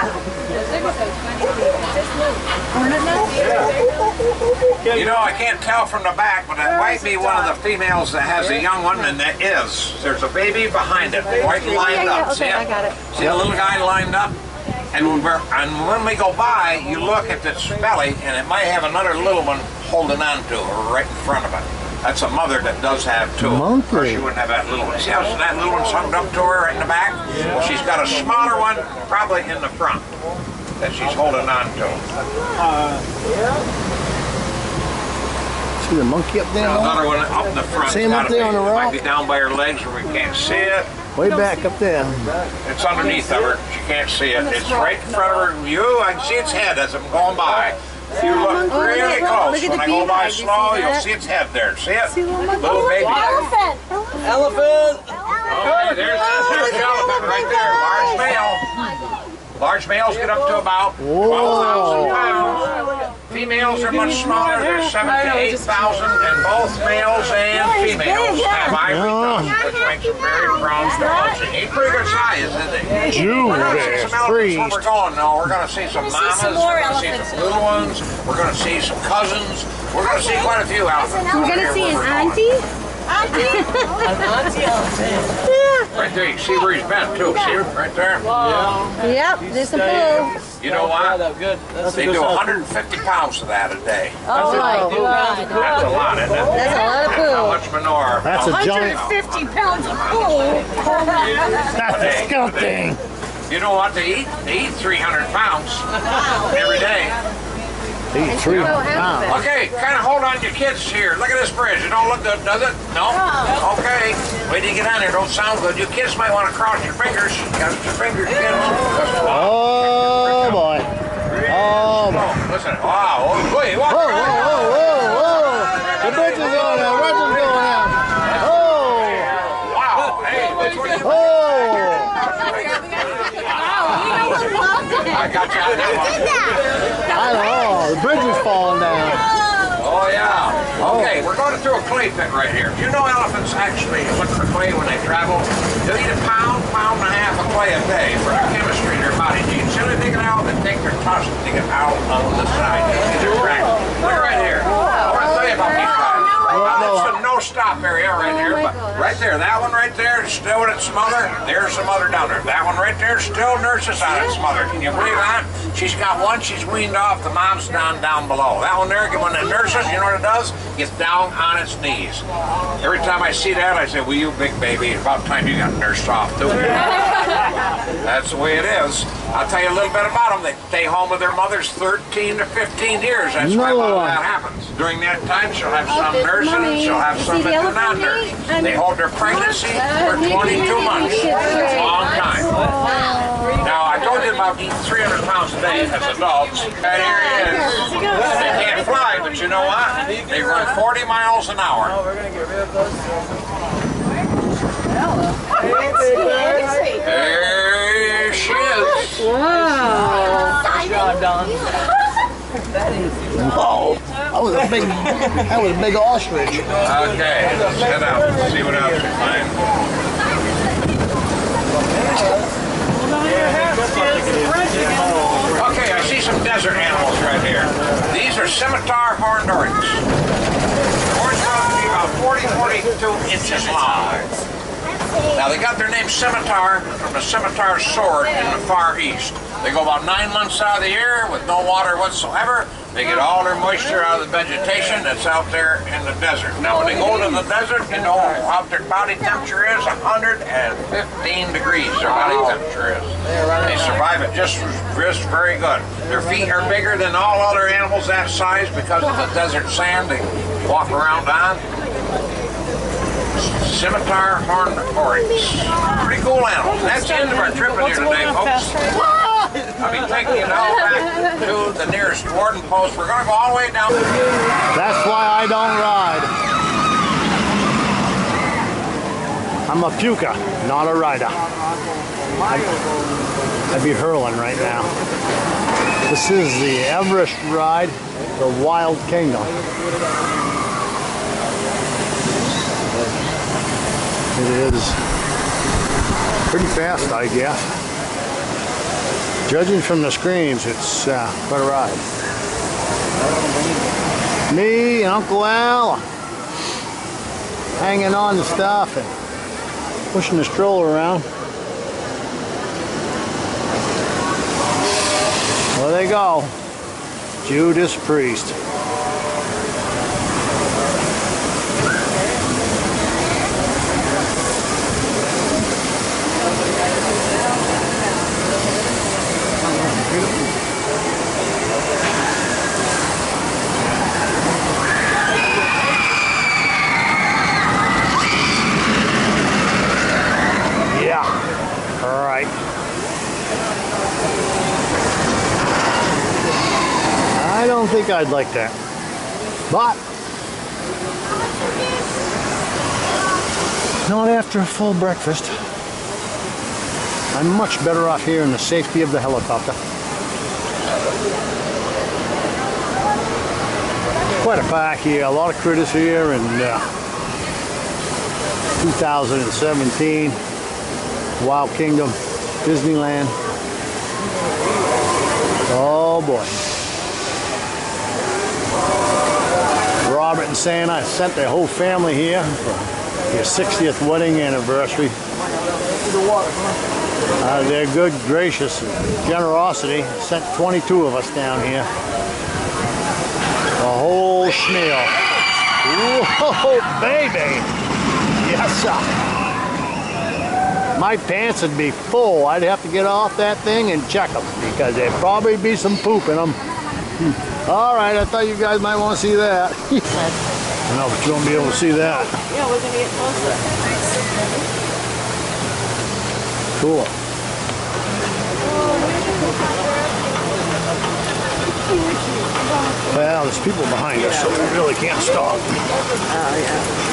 You know, I can't tell from the back, but that might be one of the females that has a young one, and that is. There's a baby behind it, right lined up. See Okay, I it? got it. See the little guy lined up? And when, we're, and when we go by, you look at its belly, and it might have another little one holding on to her right in front of it. That's a mother that does have two. Monkey. Or she wouldn't have that little one. See how that little one's hung up to her right in the back? Well, she's got a smaller one, probably in the front, that she's holding on to. See the monkey up there? Another one up in the front. See him up there on the It might rock? be down by her legs where we can't see it. Way back up there. It's underneath of her. She can't see it. It's right in front of her view. I can see its head as I'm going by. If you look really close, when I go by slow, you'll see its head there. See it? Little baby. Elephant. Elephant. Okay, there's, there's the elephant right there. Large male. Large males get up to about twelve thousand pounds. Females are much smaller. They're seven to eight thousand, and both males and females have ivory tongues, which makes them very prone to poaching. He's pretty good size, isn't he? Jew, We're going to see some elephants freeze. where we're going now. We're going to see some mamas. some We're more going to see some little ones. We're going to see some cousins. We're going to see quite a few elephants. We're gonna see an auntie. Auntie. An auntie elephant. Right there, you can see where he's been too. See him right there? Yep, there's some poo. You know what? Good. That's They do one hundred fifty pounds of that a day. Oh my God. That's a lot, isn't it? That's a lot of How poo. much manure? That's a giant. fifty pounds of poo. That's disgusting. You know what they eat? They eat three hundred pounds every day. Eat three pounds. Okay, kind of hold on to your kids here. Look at this bridge. It don't look good, does it? No? Okay. Wait till you get on there. Don't sound good. You kids might want to cross your fingers. Cross your fingers, kids. Oh boy. Oh boy. Oh, listen. Wow. Oh, wait, Whoa, whoa, whoa, whoa, whoa. The bridge is going out. Bridge is going out. Oh. Wow. Hey, which one you Oh. I got you on that one. I don't know. The bridge is falling down. Oh, yeah. Okay, we're going through a clay pit right here. Do you know elephants actually look for clay when they travel? They'll eat a pound, pound and a half of clay a day for their chemistry and their body needs. So they dig it out and take their tusks and dig it out on the side. They're cracked. Look right here. I want to tell you about these guys. Now, that's the no-stop area right here, but right there, that one right there is still with its mother. There's some mother down there. That one right there still nurses on its mother. Can you believe that? She's got one, she's weaned off, the mom's down down below. That one there, when it nurses, you know what it does? Gets down on its knees. Every time I see that, I say, well, you big baby, it's about time you got nursed off, too. That's the way it is. I'll tell you a little bit about them. They stay home with their mothers thirteen to fifteen years. That's why a lot of that happens. During that time, she'll have some nursing, she'll have some that do not nurse. They hold their pregnancy for twenty-two months. That's a long time. Now, I told you about eating three hundred pounds a day as adults. And here he is. They can't fly, but you know what? They run forty miles an hour. Oh, we're gonna get rid of those. There she is. Wow. Good job, Don. Whoa. That was a big, that was a big ostrich. Okay, let's head out and see what else we find. Okay, I see some desert animals right here. These are scimitar horned oryx. Horns are to be about forty, forty-two inches long. Now they got their name scimitar from the scimitar sword in the Far East. They go about nine months out of the year with no water whatsoever. They get all their moisture out of the vegetation that's out there in the desert. Now when they go to the desert, you know how their body temperature is? one hundred fifteen degrees their body temperature is. They survive it just, just very good. Their feet are bigger than all other animals that size because of the desert sand they walk around on. Scimitar horned oryx. Pretty cool animals. That's the end of our trip in here today, folks. I'll be taking you now back to the nearest warden post. We're going to go all the way down. That's why I don't ride. I'm a puka, not a rider. I'd, I'd be hurling right now. This is the Everest ride, the Wild Kingdom. It is pretty fast, I guess. Judging from the screens, it's uh, quite a ride. Me and Uncle Al hanging on to stuff and pushing the stroller around. Well, there they go. Judas Priest. I don't think I'd like that, but not after a full breakfast. I'm much better off here in the safety of the helicopter. Quite a pack here, a lot of critters here, and uh, two thousand seventeen Wild Kingdom Disneyland. Oh boy. Robert and Santa sent their whole family here for their sixtieth wedding anniversary. Uh, their good, gracious generosity sent twenty-two of us down here. The whole schmeal. Whoa, baby! Yes, sir. My pants would be full. I'd have to get off that thing and check them because there'd probably be some poop in them. All right, I thought you guys might want to see that. No, but you won't be able to see that. Yeah, we're going to get closer. Cool. Well, there's people behind us, so we really can't stop. Oh, yeah.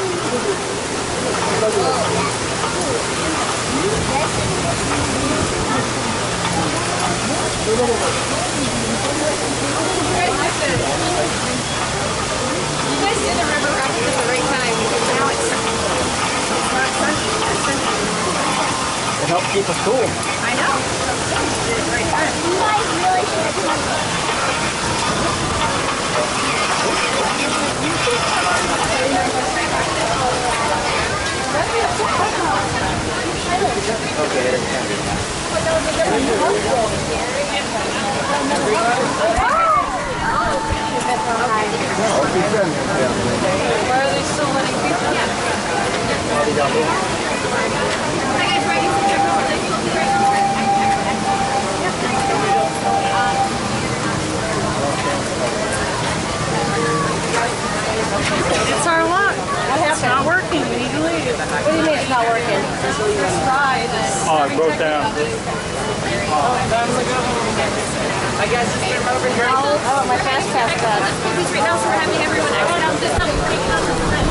You guys did the river rafting at the right time because now it's it's not sunny. It helps keep us cool. I know. You did it at the right time. You guys really should. Why are they still letting people in? It's our luck. It's not working. We need to leave. What do you mean it's not working? Try this. Oh, I broke down. I guess it's been over here. Oh, my fast pass got. Because right now, so we're having everyone exit out this time. Take it out this time.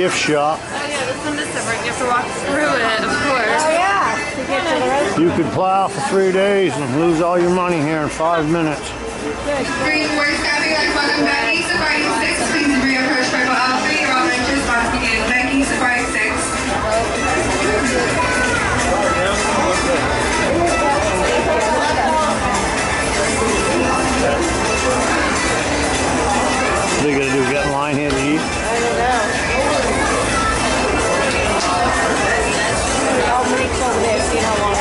gift shop. Oh yeah, this one is separate. You have to walk through it, of course. Oh yeah, to get to the rest. You could plow for three days and lose all your money here in five minutes. Green Forest Cafe, like welcome Becky, Safari six, please reapproach Purple Alfie, your all benches must begin. Becky, Safari six. What are you gonna do, get in line here to eat? I don't know. I'll make some there, see how long it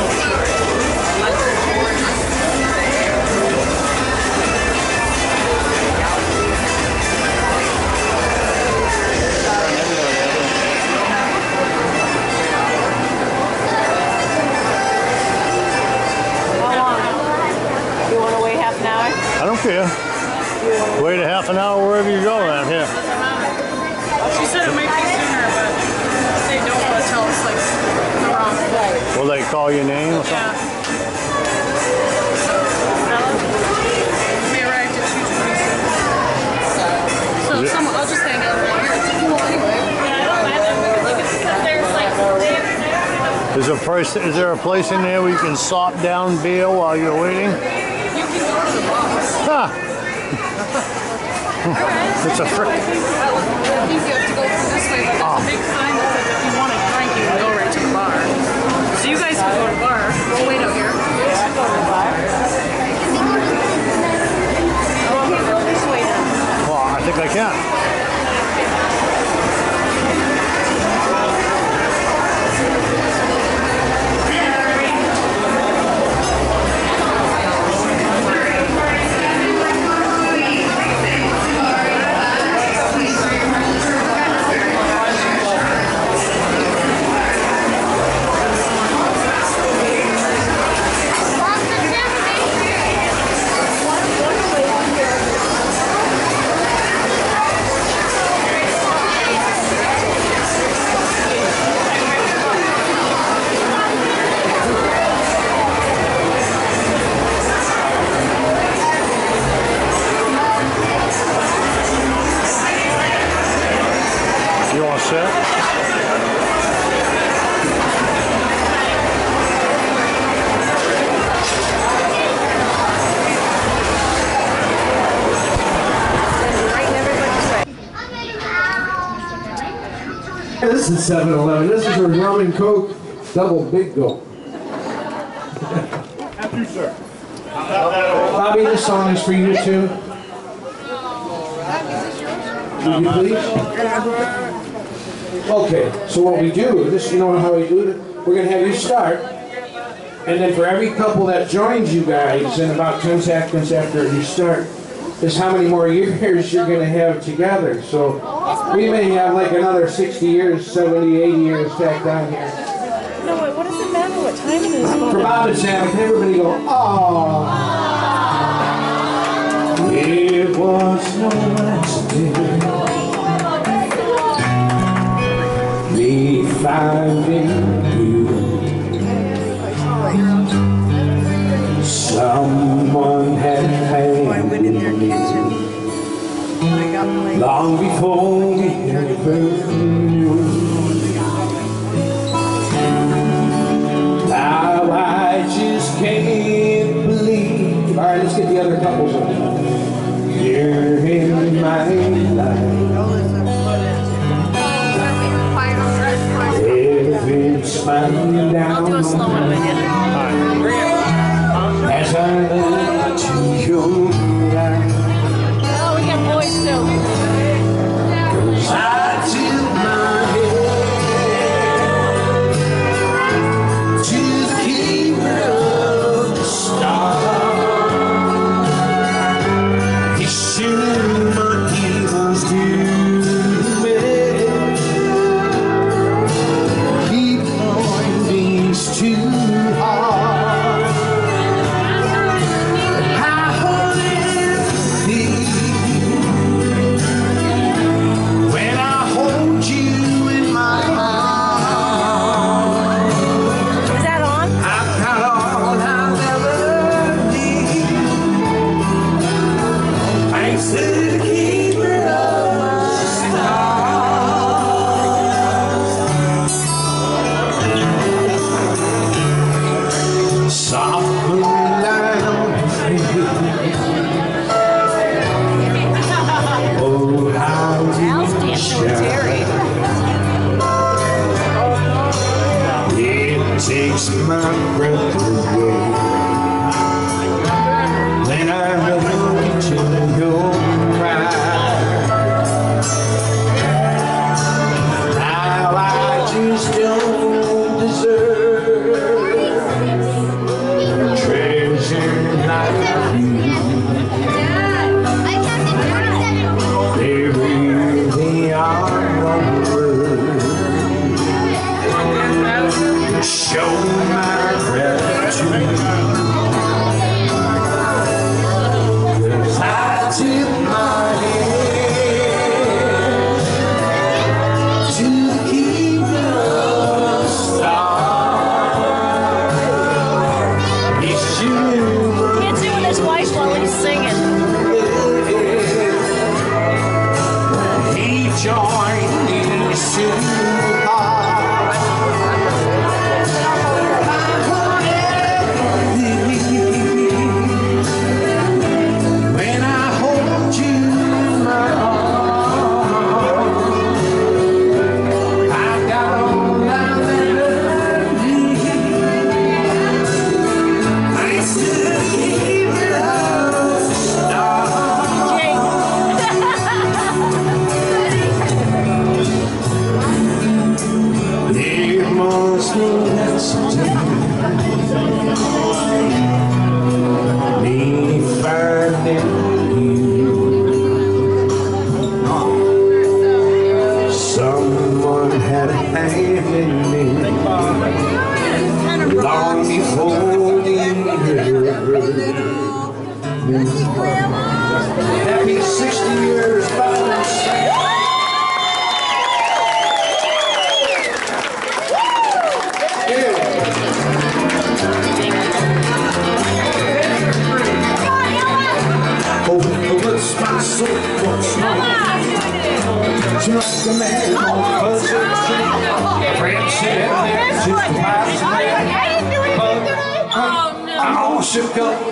How long? You want to wait half an hour? I don't care. Wait a half an hour wherever you go around here. She said it might be sooner, but they don't want to tell us like the wrong way. Will they call your name or something? Yeah. We arrived at two twenty-six. So Is it- some, I'll just hang out right here. Well, anyway. Yeah, I don't mind them. Look, it's because there's like they Is there, a place, is there a place in there where you can sop down beer while you're waiting? you can go to the box. Ha! It's a frick. I think you have to go through this way, but there's a big sign that says if you want to drink, you can go right to the bar. So you guys can go to the bar. We'll wait out here. Yeah, go to the bar. Oh, I can't go this way now. Well, I think I can. You all set? This is seven eleven. This is a rum and coke double big go. Thank you, sir. Bobby, this song is for you too. Will you please? Okay, so what we do, this, you know how we do it? We're going to have you start, and then for every couple that joins you guys in about ten seconds after you start, is how many more years you're going to have together. So we may have like another sixty years, seventy, eighty years tacked on here. No, wait, what does it matter what time it is? For Bob and Sam, can everybody go, aww. It was no accident. Me finding you. Someone had planned you long before we ever knew. Now I just can't believe. All right, let's get the other couples on. You're in my life. Every smile down. I'll do a slow one with you. As I look to your eyes. Oh, we got boys too. I tilt my head to the kingdom of the stars. He showed my evils to me. Keep on these two hearts. join these superhearts. I want everything when I hold you in my arms. I've got all my melody. I still keep it up, star. It must be necessary. Me finding you. Someone had a hand in me long before we heard. Happy sixty years by my side. Overlooks my soul for snow. She like a man on fuzzy tree. Friends sit there to the pipes and I'm all shook up.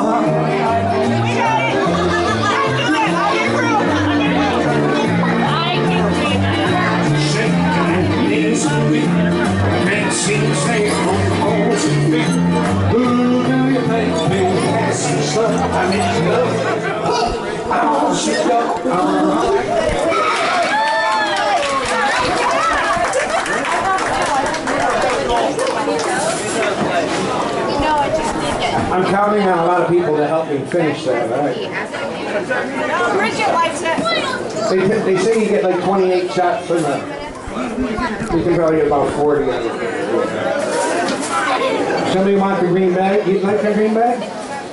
Shaking knees and weak. Can't seem to stay on horse and feet. Who do you think me passing stuff? I need to go. I'm all shook up. I'm counting on a lot of people to help me finish that, all right? Bridget likes it. They, they say you get like twenty-eight shots from the... You can probably get about forty of it. Somebody want the green bag? You'd like the green bag?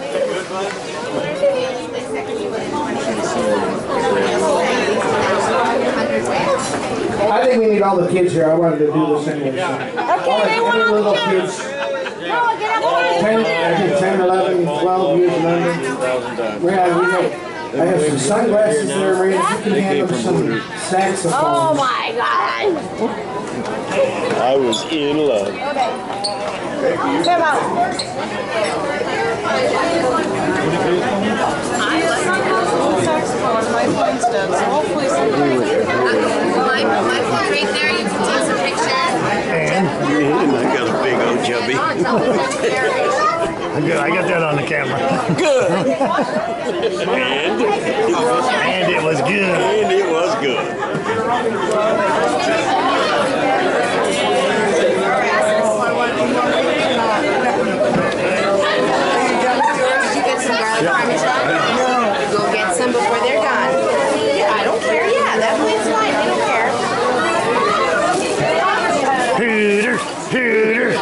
I think we need all the kids here. I wanted to do this anyway. Okay, All they want any all little the kids. kids. No, get up. ten, I think ten, eleven, twelve years and under. Yeah, we have, I have some sunglasses there, Maria. You can hand them some saxophones. Oh my God. I was in love. Come out. Saxophone, my phone's dead, so hopefully somebody. My, my phone right there, you can take some pictures. And I got a big old chubby. Good, I got that on the camera. Good. And it was, And it was good. and it was good. Did you get some garlic parmesan? No. Go get some before they're gone. Yeah, I don't care. Yeah, that one's fine. I don't care. Hooters, Hooters.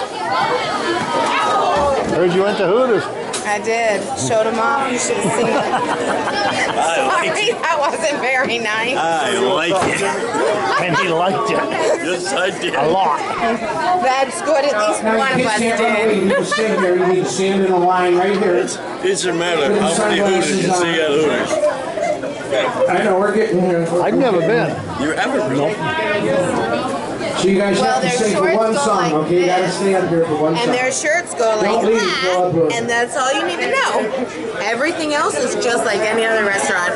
Heard you went to Hooters. I did. Showed them off. You should have seen it. Sorry, that wasn't very nice. I like it. And he liked it. Yes, I did. A lot. That's good. At least Now, one you of us kids can't run away. You did. need to stay here. You need to stand in a line right here. It's a matter of how many Hooters you see at Hooters. I know, we're getting here. I've never been. You haven't been? So you guys Well, have to their stay for shorts one go song, like okay? You gotta this. stay up here for one And song. their shirts go like Don't leave, go up that. with- And that's all you need to know. Everything else is just like any other restaurant.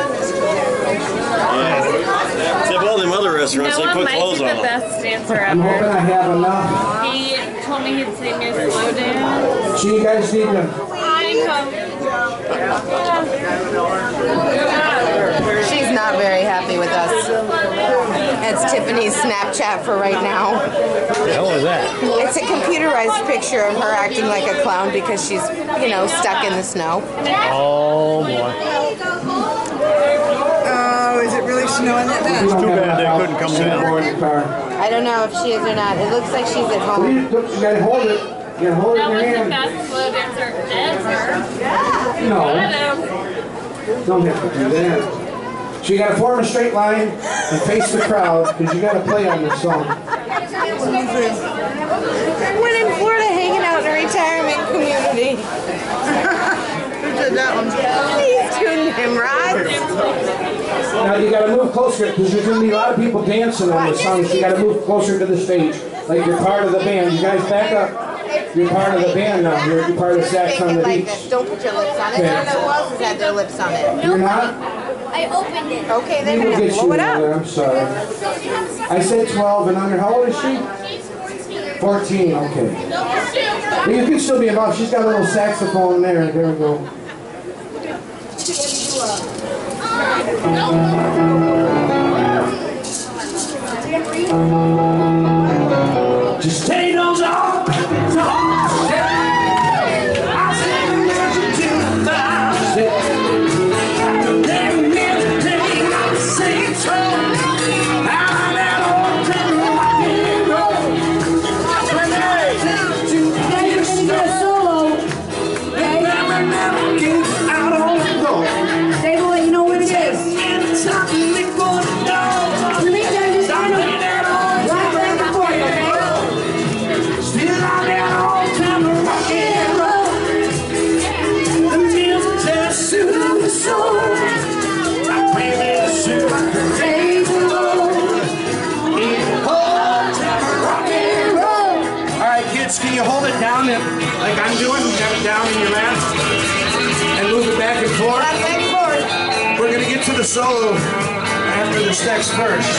Except all them other restaurants, they Noah put might be clothes the on them. best dancer I'm hoping ever. I have enough. He told me he'd sing me a slow dance. So you guys need to... I come. She's not very happy with us. It's Tiffany's Snapchat for right now. What the hell is that? It's a computerized picture of her acting like a clown because she's, you know, stuck in the snow. Oh boy. Oh, is it really snowing that bad? It's too bad they couldn't come down. I don't know if she is or not. It looks like she's at What do you, home. you gotta hold it. You gotta hold it That in was your the hand. best slow dancer ever. No, Hello. don't have to do that. So you gotta form a straight line and face the crowd because you gotta play on this song. We're in Florida hanging out in a retirement community. Who did that one? He's too him ride. Now you gotta move closer because there's gonna be a lot of people dancing on this song. So you gotta move closer to the stage, like you're part of the band. You guys back up. You're part of the band now. You're, you're part of Sax on the Like Beach. this. Don't put your lips on it. Okay. None of the walls had their lips on it. You're not? I opened it. Okay, We then will get blow you it up. another. I'm sorry. I said twelve and under. How old is she? fourteen. Okay. But you can still be involved. She's got a little saxophone there. There we go. Just take those off. Can you hold it down like I'm doing? You have it down in your lap and move it back and forth. We're going to get to the solo after this next verse.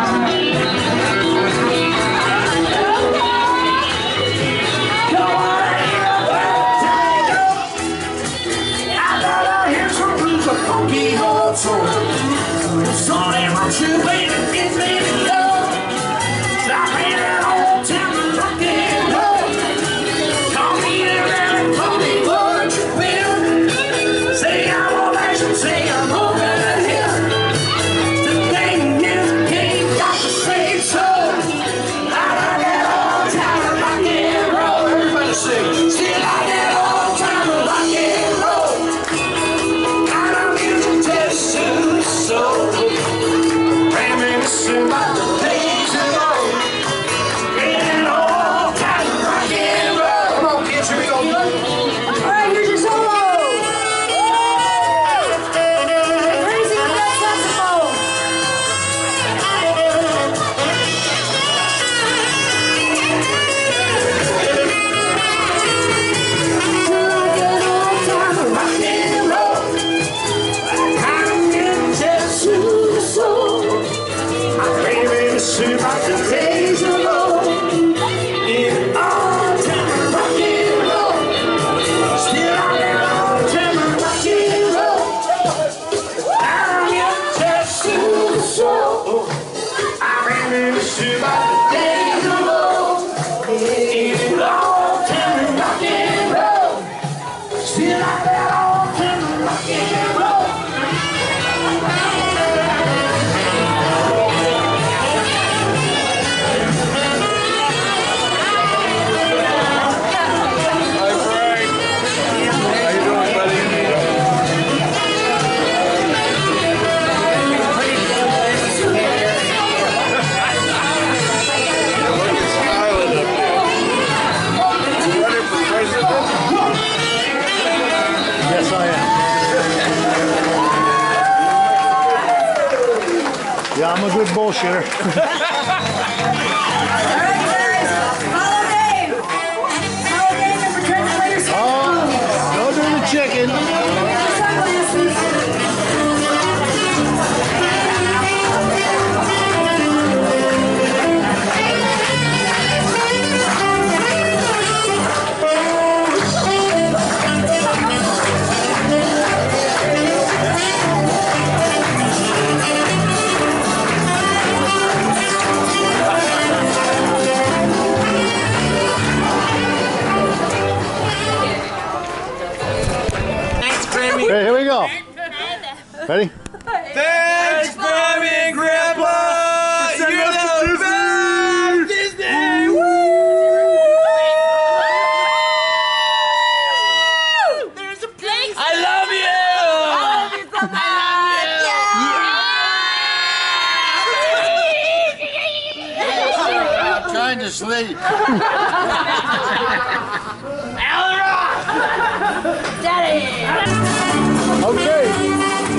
Yeah, I'm a good bullshitter. Oh, no doing the chicken. Okay, here we go. Ready? Thanks, Grammy and Grandpa! You're the best! Disney! Woo! There's a place! I love you! I love you so much! I'm trying to sleep. Daddy! Okay.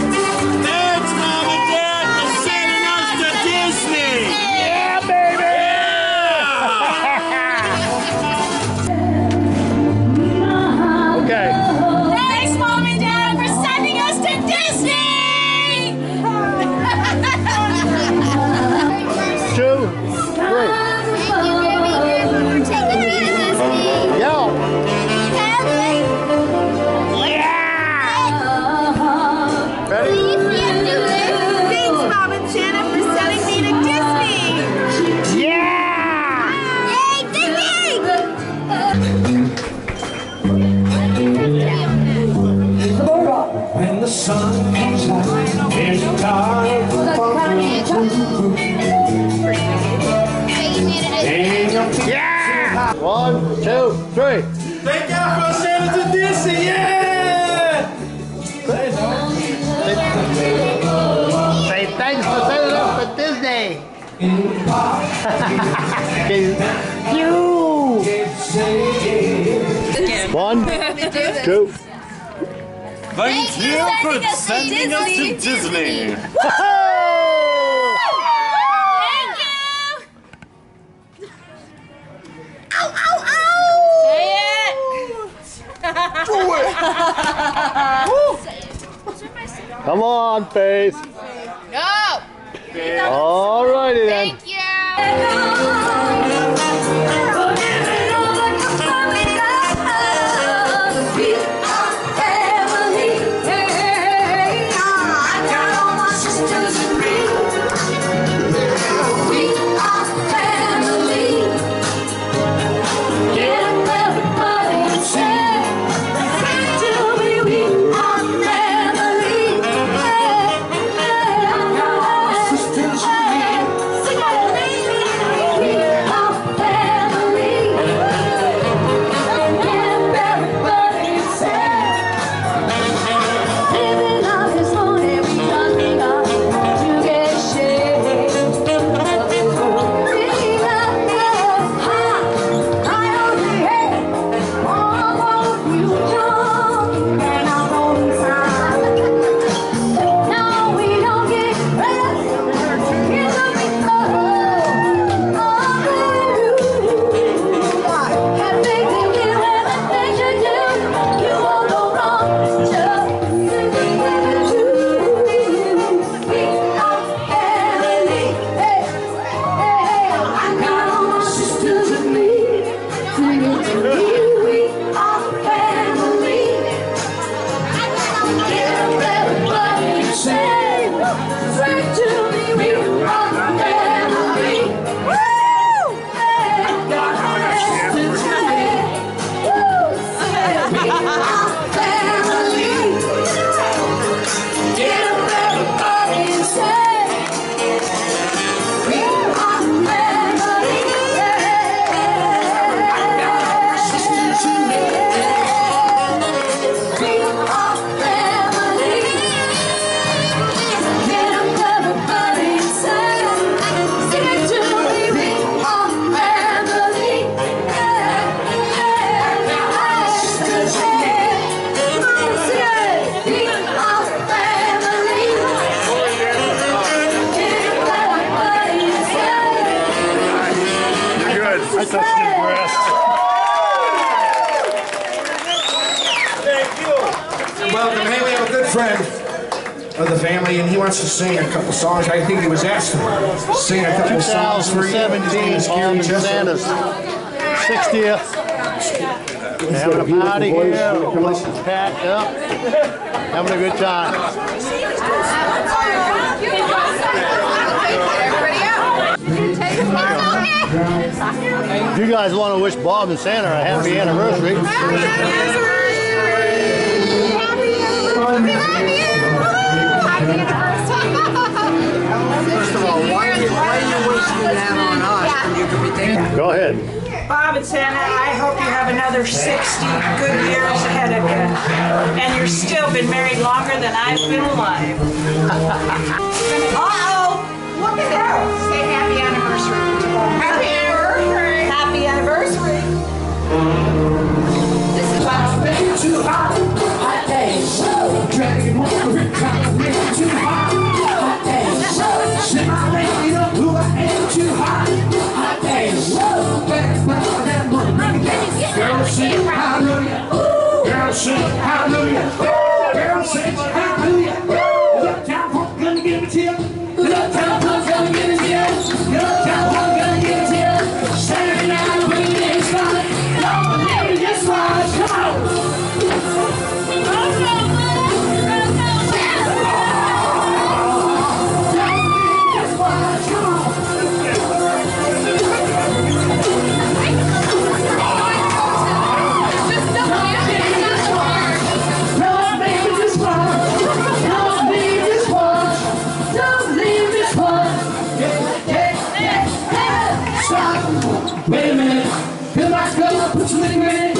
three. Thank God for Santa to Disney, yeah! Say thanks for sending us to Disney. You. One, two. Thank you for sending us to Disney. Thank you. Ow, ow, ow. Say it. Come on, Faith. No. All righty then. Thank you. Welcome. Hey, we have a good friend of the family, and he wants to sing a couple songs. I think he was asked to sing a couple songs for you. twenty seventeen Almond Santa's sixtieth. We're having a party here. We're packed up. Having a good time. If you guys want to wish Bob and Santa a happy anniversary. First of all, why are you, why are you wishing that on us when you could be thinking? Go ahead. Bob and Santa, I hope you have another sixty good years ahead of you. And you've still been married longer than I've been alive. Uh-oh! Look at that! Say happy anniversary. Happy anniversary! Happy anniversary! This is what's been too hot. Hot days. Dragging over it, too hot. Hot days. Sit my lady up who I am too hot. Hot days. Girl, sing hallelujah. Girl, sing hallelujah. Girl, sing hallelujah. Look down, I'm gonna give it to you. Look down, I'm gonna give it to you. Look down, I'm gonna give it to you. Saturday night when the day's gone. Don't believe it, just watch. Come on. Wait a minute, feel like go, put some in a minute.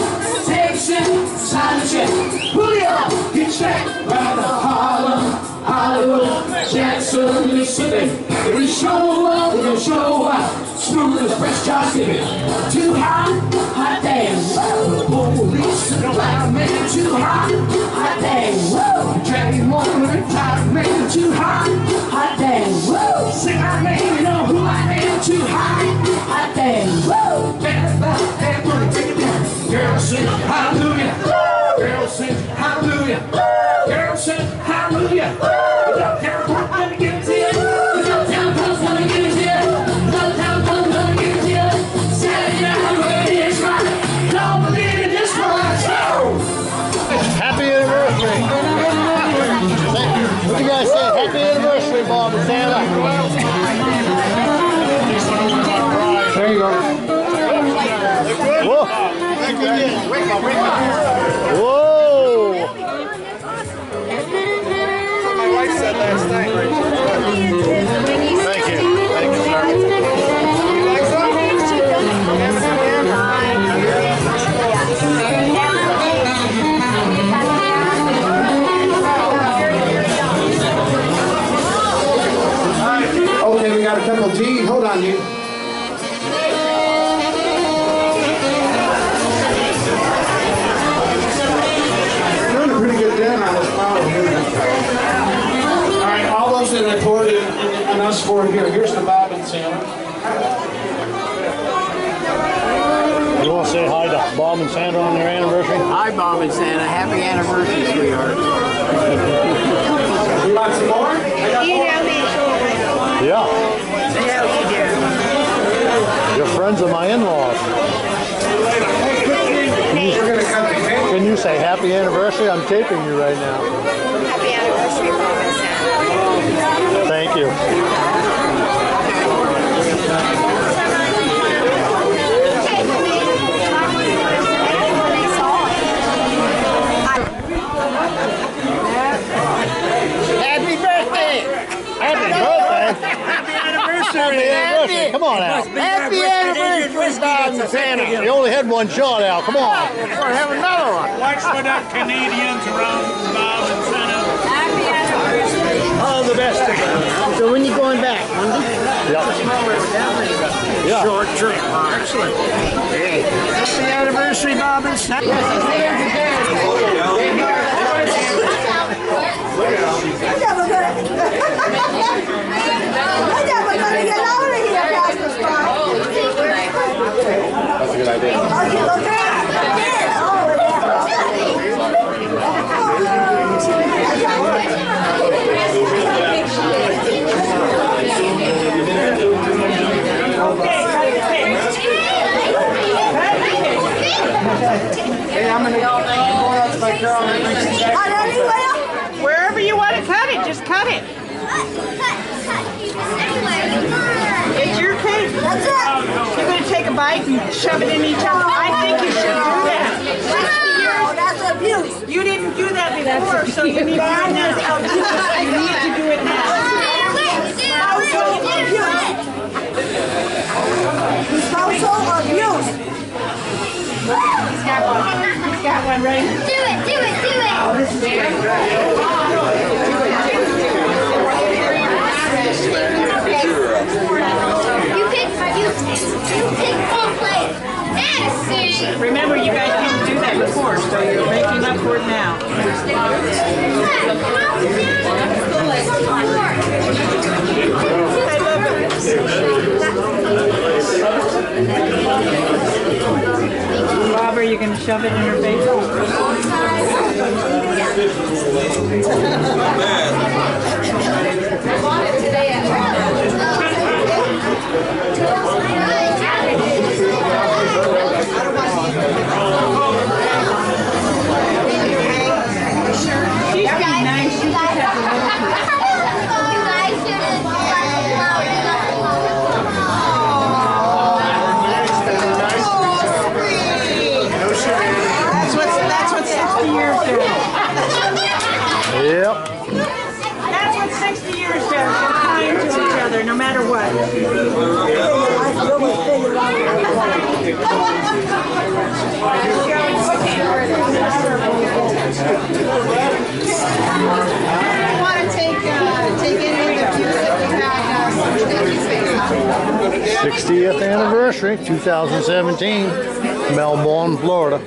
baby. We show up, we gonna show up. Smooth as fresh Josh Gibbon. Too hot, hot damn. The police and the black man. Too hot, hot damn. Whoa. Dragging one and tired man. Too hot, hot damn. Whoa. Sing my name, you know who I am. Too hot, hot damn. Whoa. Bad, bad, bad, money, take it down. Girl sing hallelujah. Girl sing hallelujah. Girl sing hallelujah. The uptown punk gonna give it to you. The uptown punk's gonna give it to you. The uptown punk's gonna give it to you. Saturday night where it is right. Don't believe in this one. So happy anniversary. What you guys say? Happy anniversary, Bob and Santa. There you go. Whoa. Whoa. My wife said last night. Thank you. Thank you, sir. You like some? Okay, we got a couple tea. Hold on, you. Doing a pretty good job on this bottle here. All right, all those that I poured and, and, and us for here. Here's the Bob and Santa. You want to say hi to Bob and Santa on their anniversary? Hi, Bob and Santa. Happy anniversary, sweetheart. You want some more? I got more. Yeah. You're friends of my in-laws. We're gonna cut the cake. Can you say happy anniversary? I'm taping you right now. Happy anniversary, Bob and Santa. Thank you. Happy birthday! Happy birthday! Happy anniversary! Happy anniversary! Come on, Al. Happy anniversary, Bob and Santa! You only had one shot, Al. Come on. We're gonna have another one. Watch for the Canadians around Bob and Santa. Happy anniversary. All the best to you. So when you going back, Monday? Yeah. Yeah. Short trip. Excellent. Hey. Happy anniversary, Bob and Santa. I never gonna, I never gonna get out of here, Pastor Scott. That's a good idea. Okay, look at Hey, I'm gonna go out to my girl and bring some back. Wherever you want to cut it, just cut it. It's your cake. That's it. You're going to take a bite and shove it in each other. I think you should do that. Oh, that's abuse. You didn't do that before, so you need to do it now. You need to do it now. Household abuse. He's got one. He's got one right. Do it, do it, do it. Oh, this is You pick, you, you pick one place. Fantasy. Remember, you guys didn't do that before, so you're making up for it now. Bob, are you going to shove it in her face? She's being nice. She just has a little That's what that's what sixty years does. Yep. That's what sixty years does. You're kind to each other, no matter what. want to take uh, take any of the juice that we have. sixtieth anniversary, two thousand seventeen, Melbourne, Florida.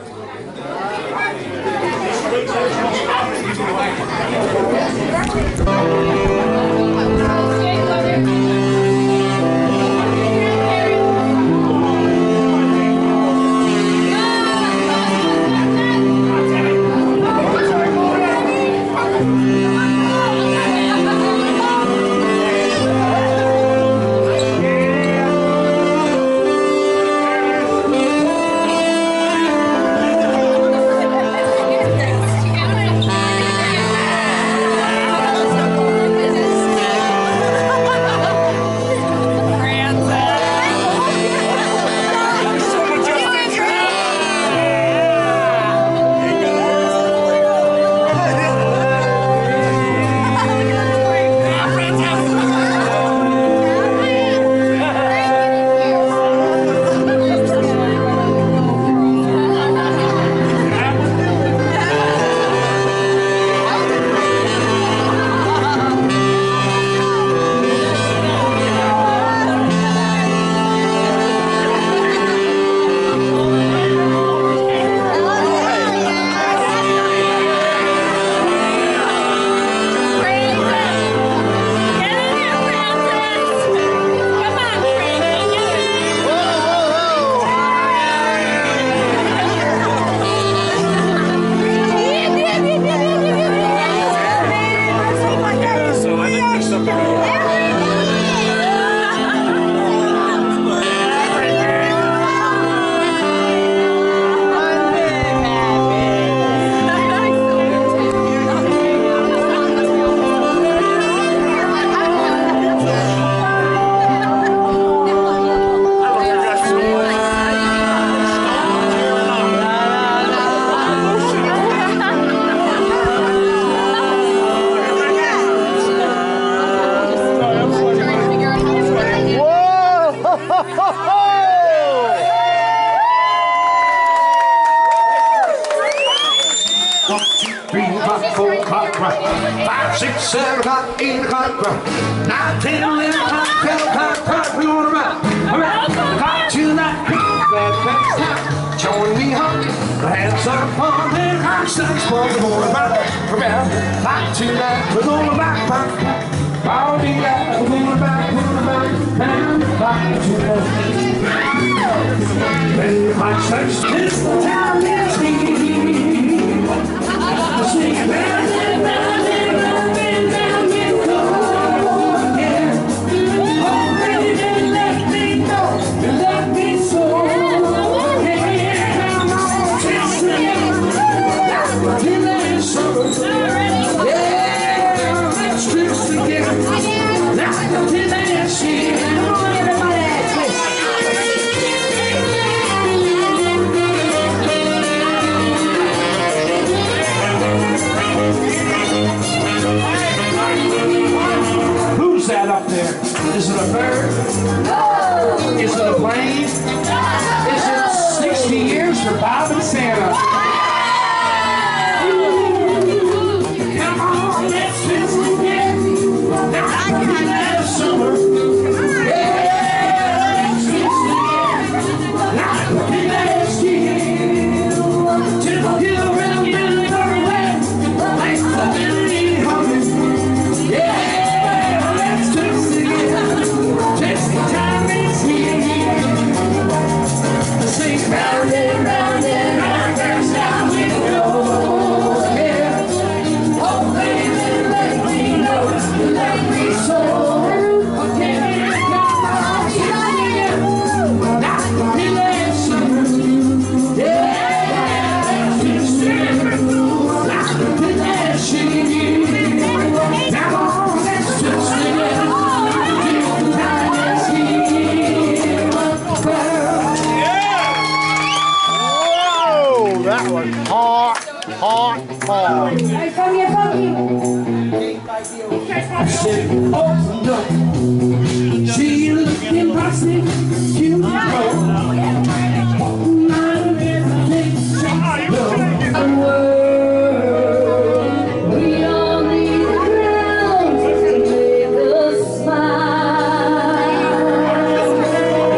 Five, six, seven o'clock, eight o'clock, nine, ten, eleven o'clock, twelve o'clock, o'clock, we gonna rock. Around the clock tonight, glad that's time. Join me home, have some fun, and I'm such fun. We're gonna rock around the clock tonight. We're gonna rock, rock, all day night. We're gonna rock, we're gonna rock around the clock tonight. When my church is the time is here, sing it round and round and round and round and go, yeah. Oh, baby, let me know, let me so, yeah. Come on, just sing it, that's what you let it show. Yeah, let's twist together, that's what you let it see. Come on, everybody, twist. Who's that up there? Is it a bird? No. Is it a plane? No. Is it sixty years for Bob and Santa? Come on, let's twist again. Now I can have summer. Yeah, let's twist again. Now let's get to the hill around in the way. Like the Billy Hubbard. Yeah, let's twist again. Just the time is here. Sing round and round and round, that's how we go. Yeah. Oh, baby, let me know, let me so. Okay, come on, sing it. Now, let's summer. Yeah, let's twist again. Now, let's sing it. Come on, let's twist again. The time is here. Whoa, that was hot, hot, hot. Hey, come here, Funky. I said, oh no, she looking plastic, cute girl. Not everything she's done. We all need a crown to make us smile.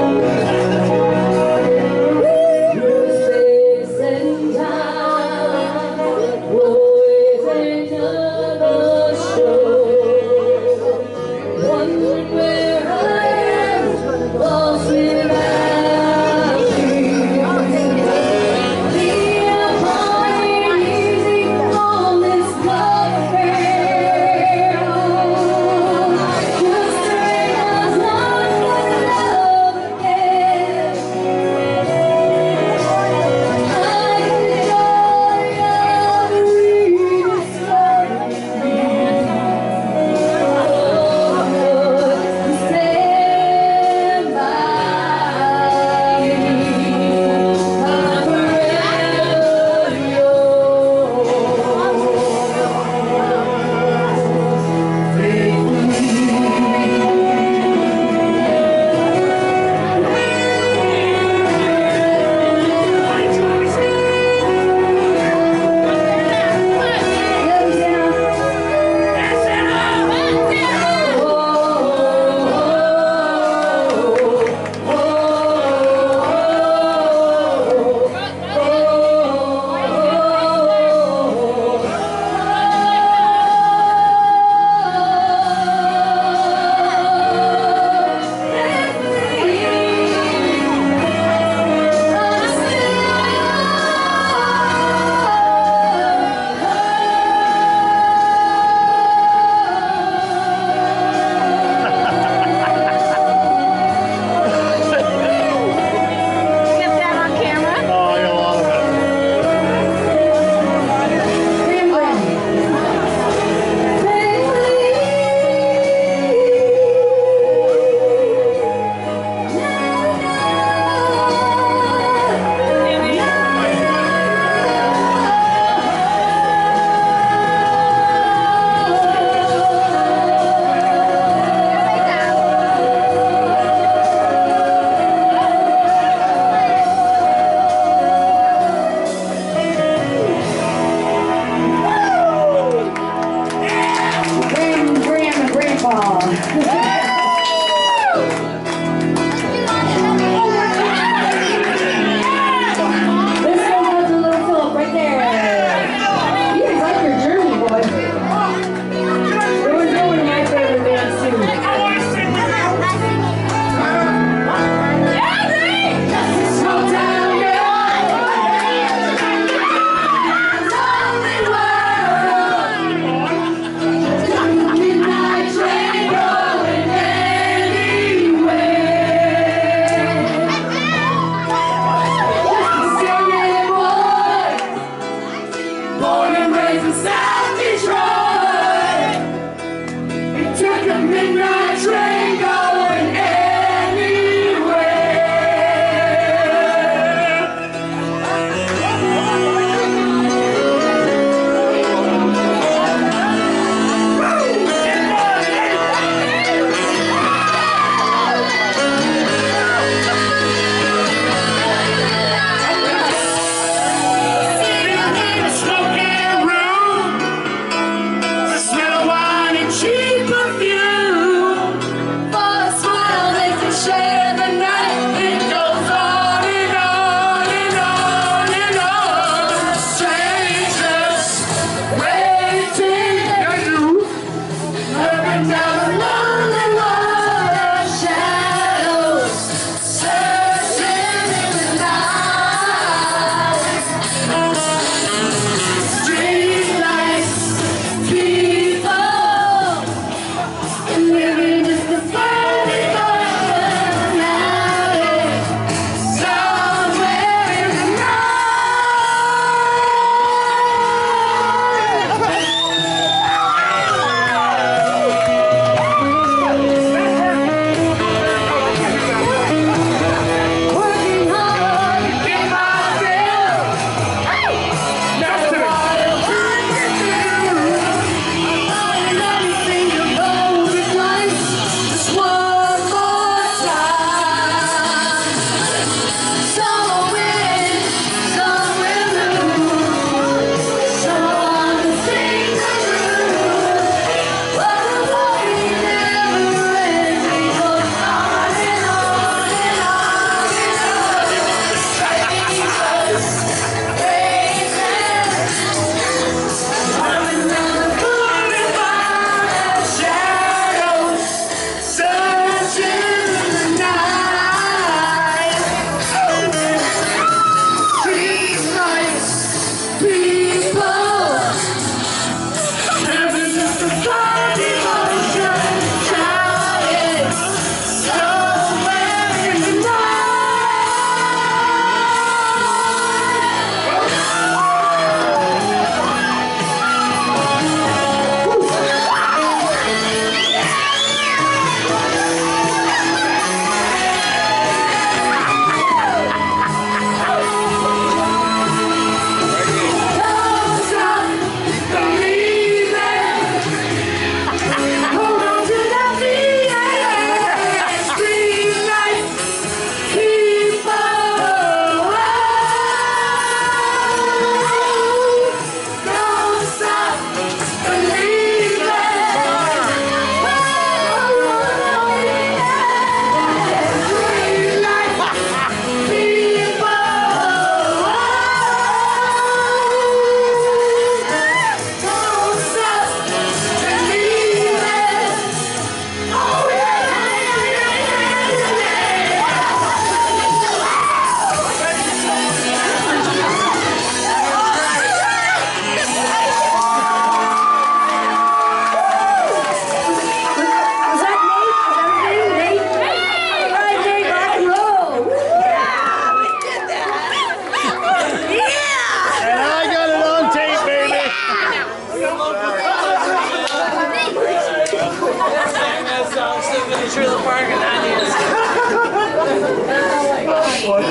We're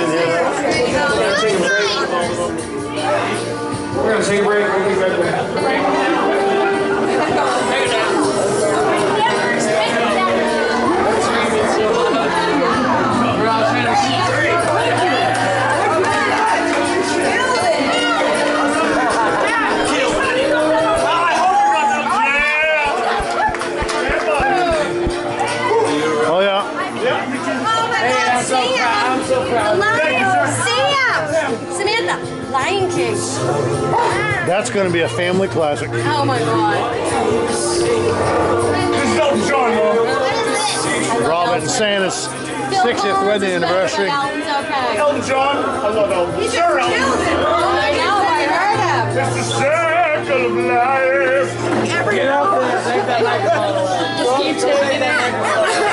gonna take a break. We'll be right back. Oh yeah. Samantha, Lion King. That's going to be a family classic. Oh my god. This is Elton John, Mom. Robert and Santa's sixtieth wedding anniversary. Elton John. I love Elton. He's Sir just Elton. killed him. I know, I heard him. It's the circle of life. Every Get out there, take that microphone away. Just keep taking it.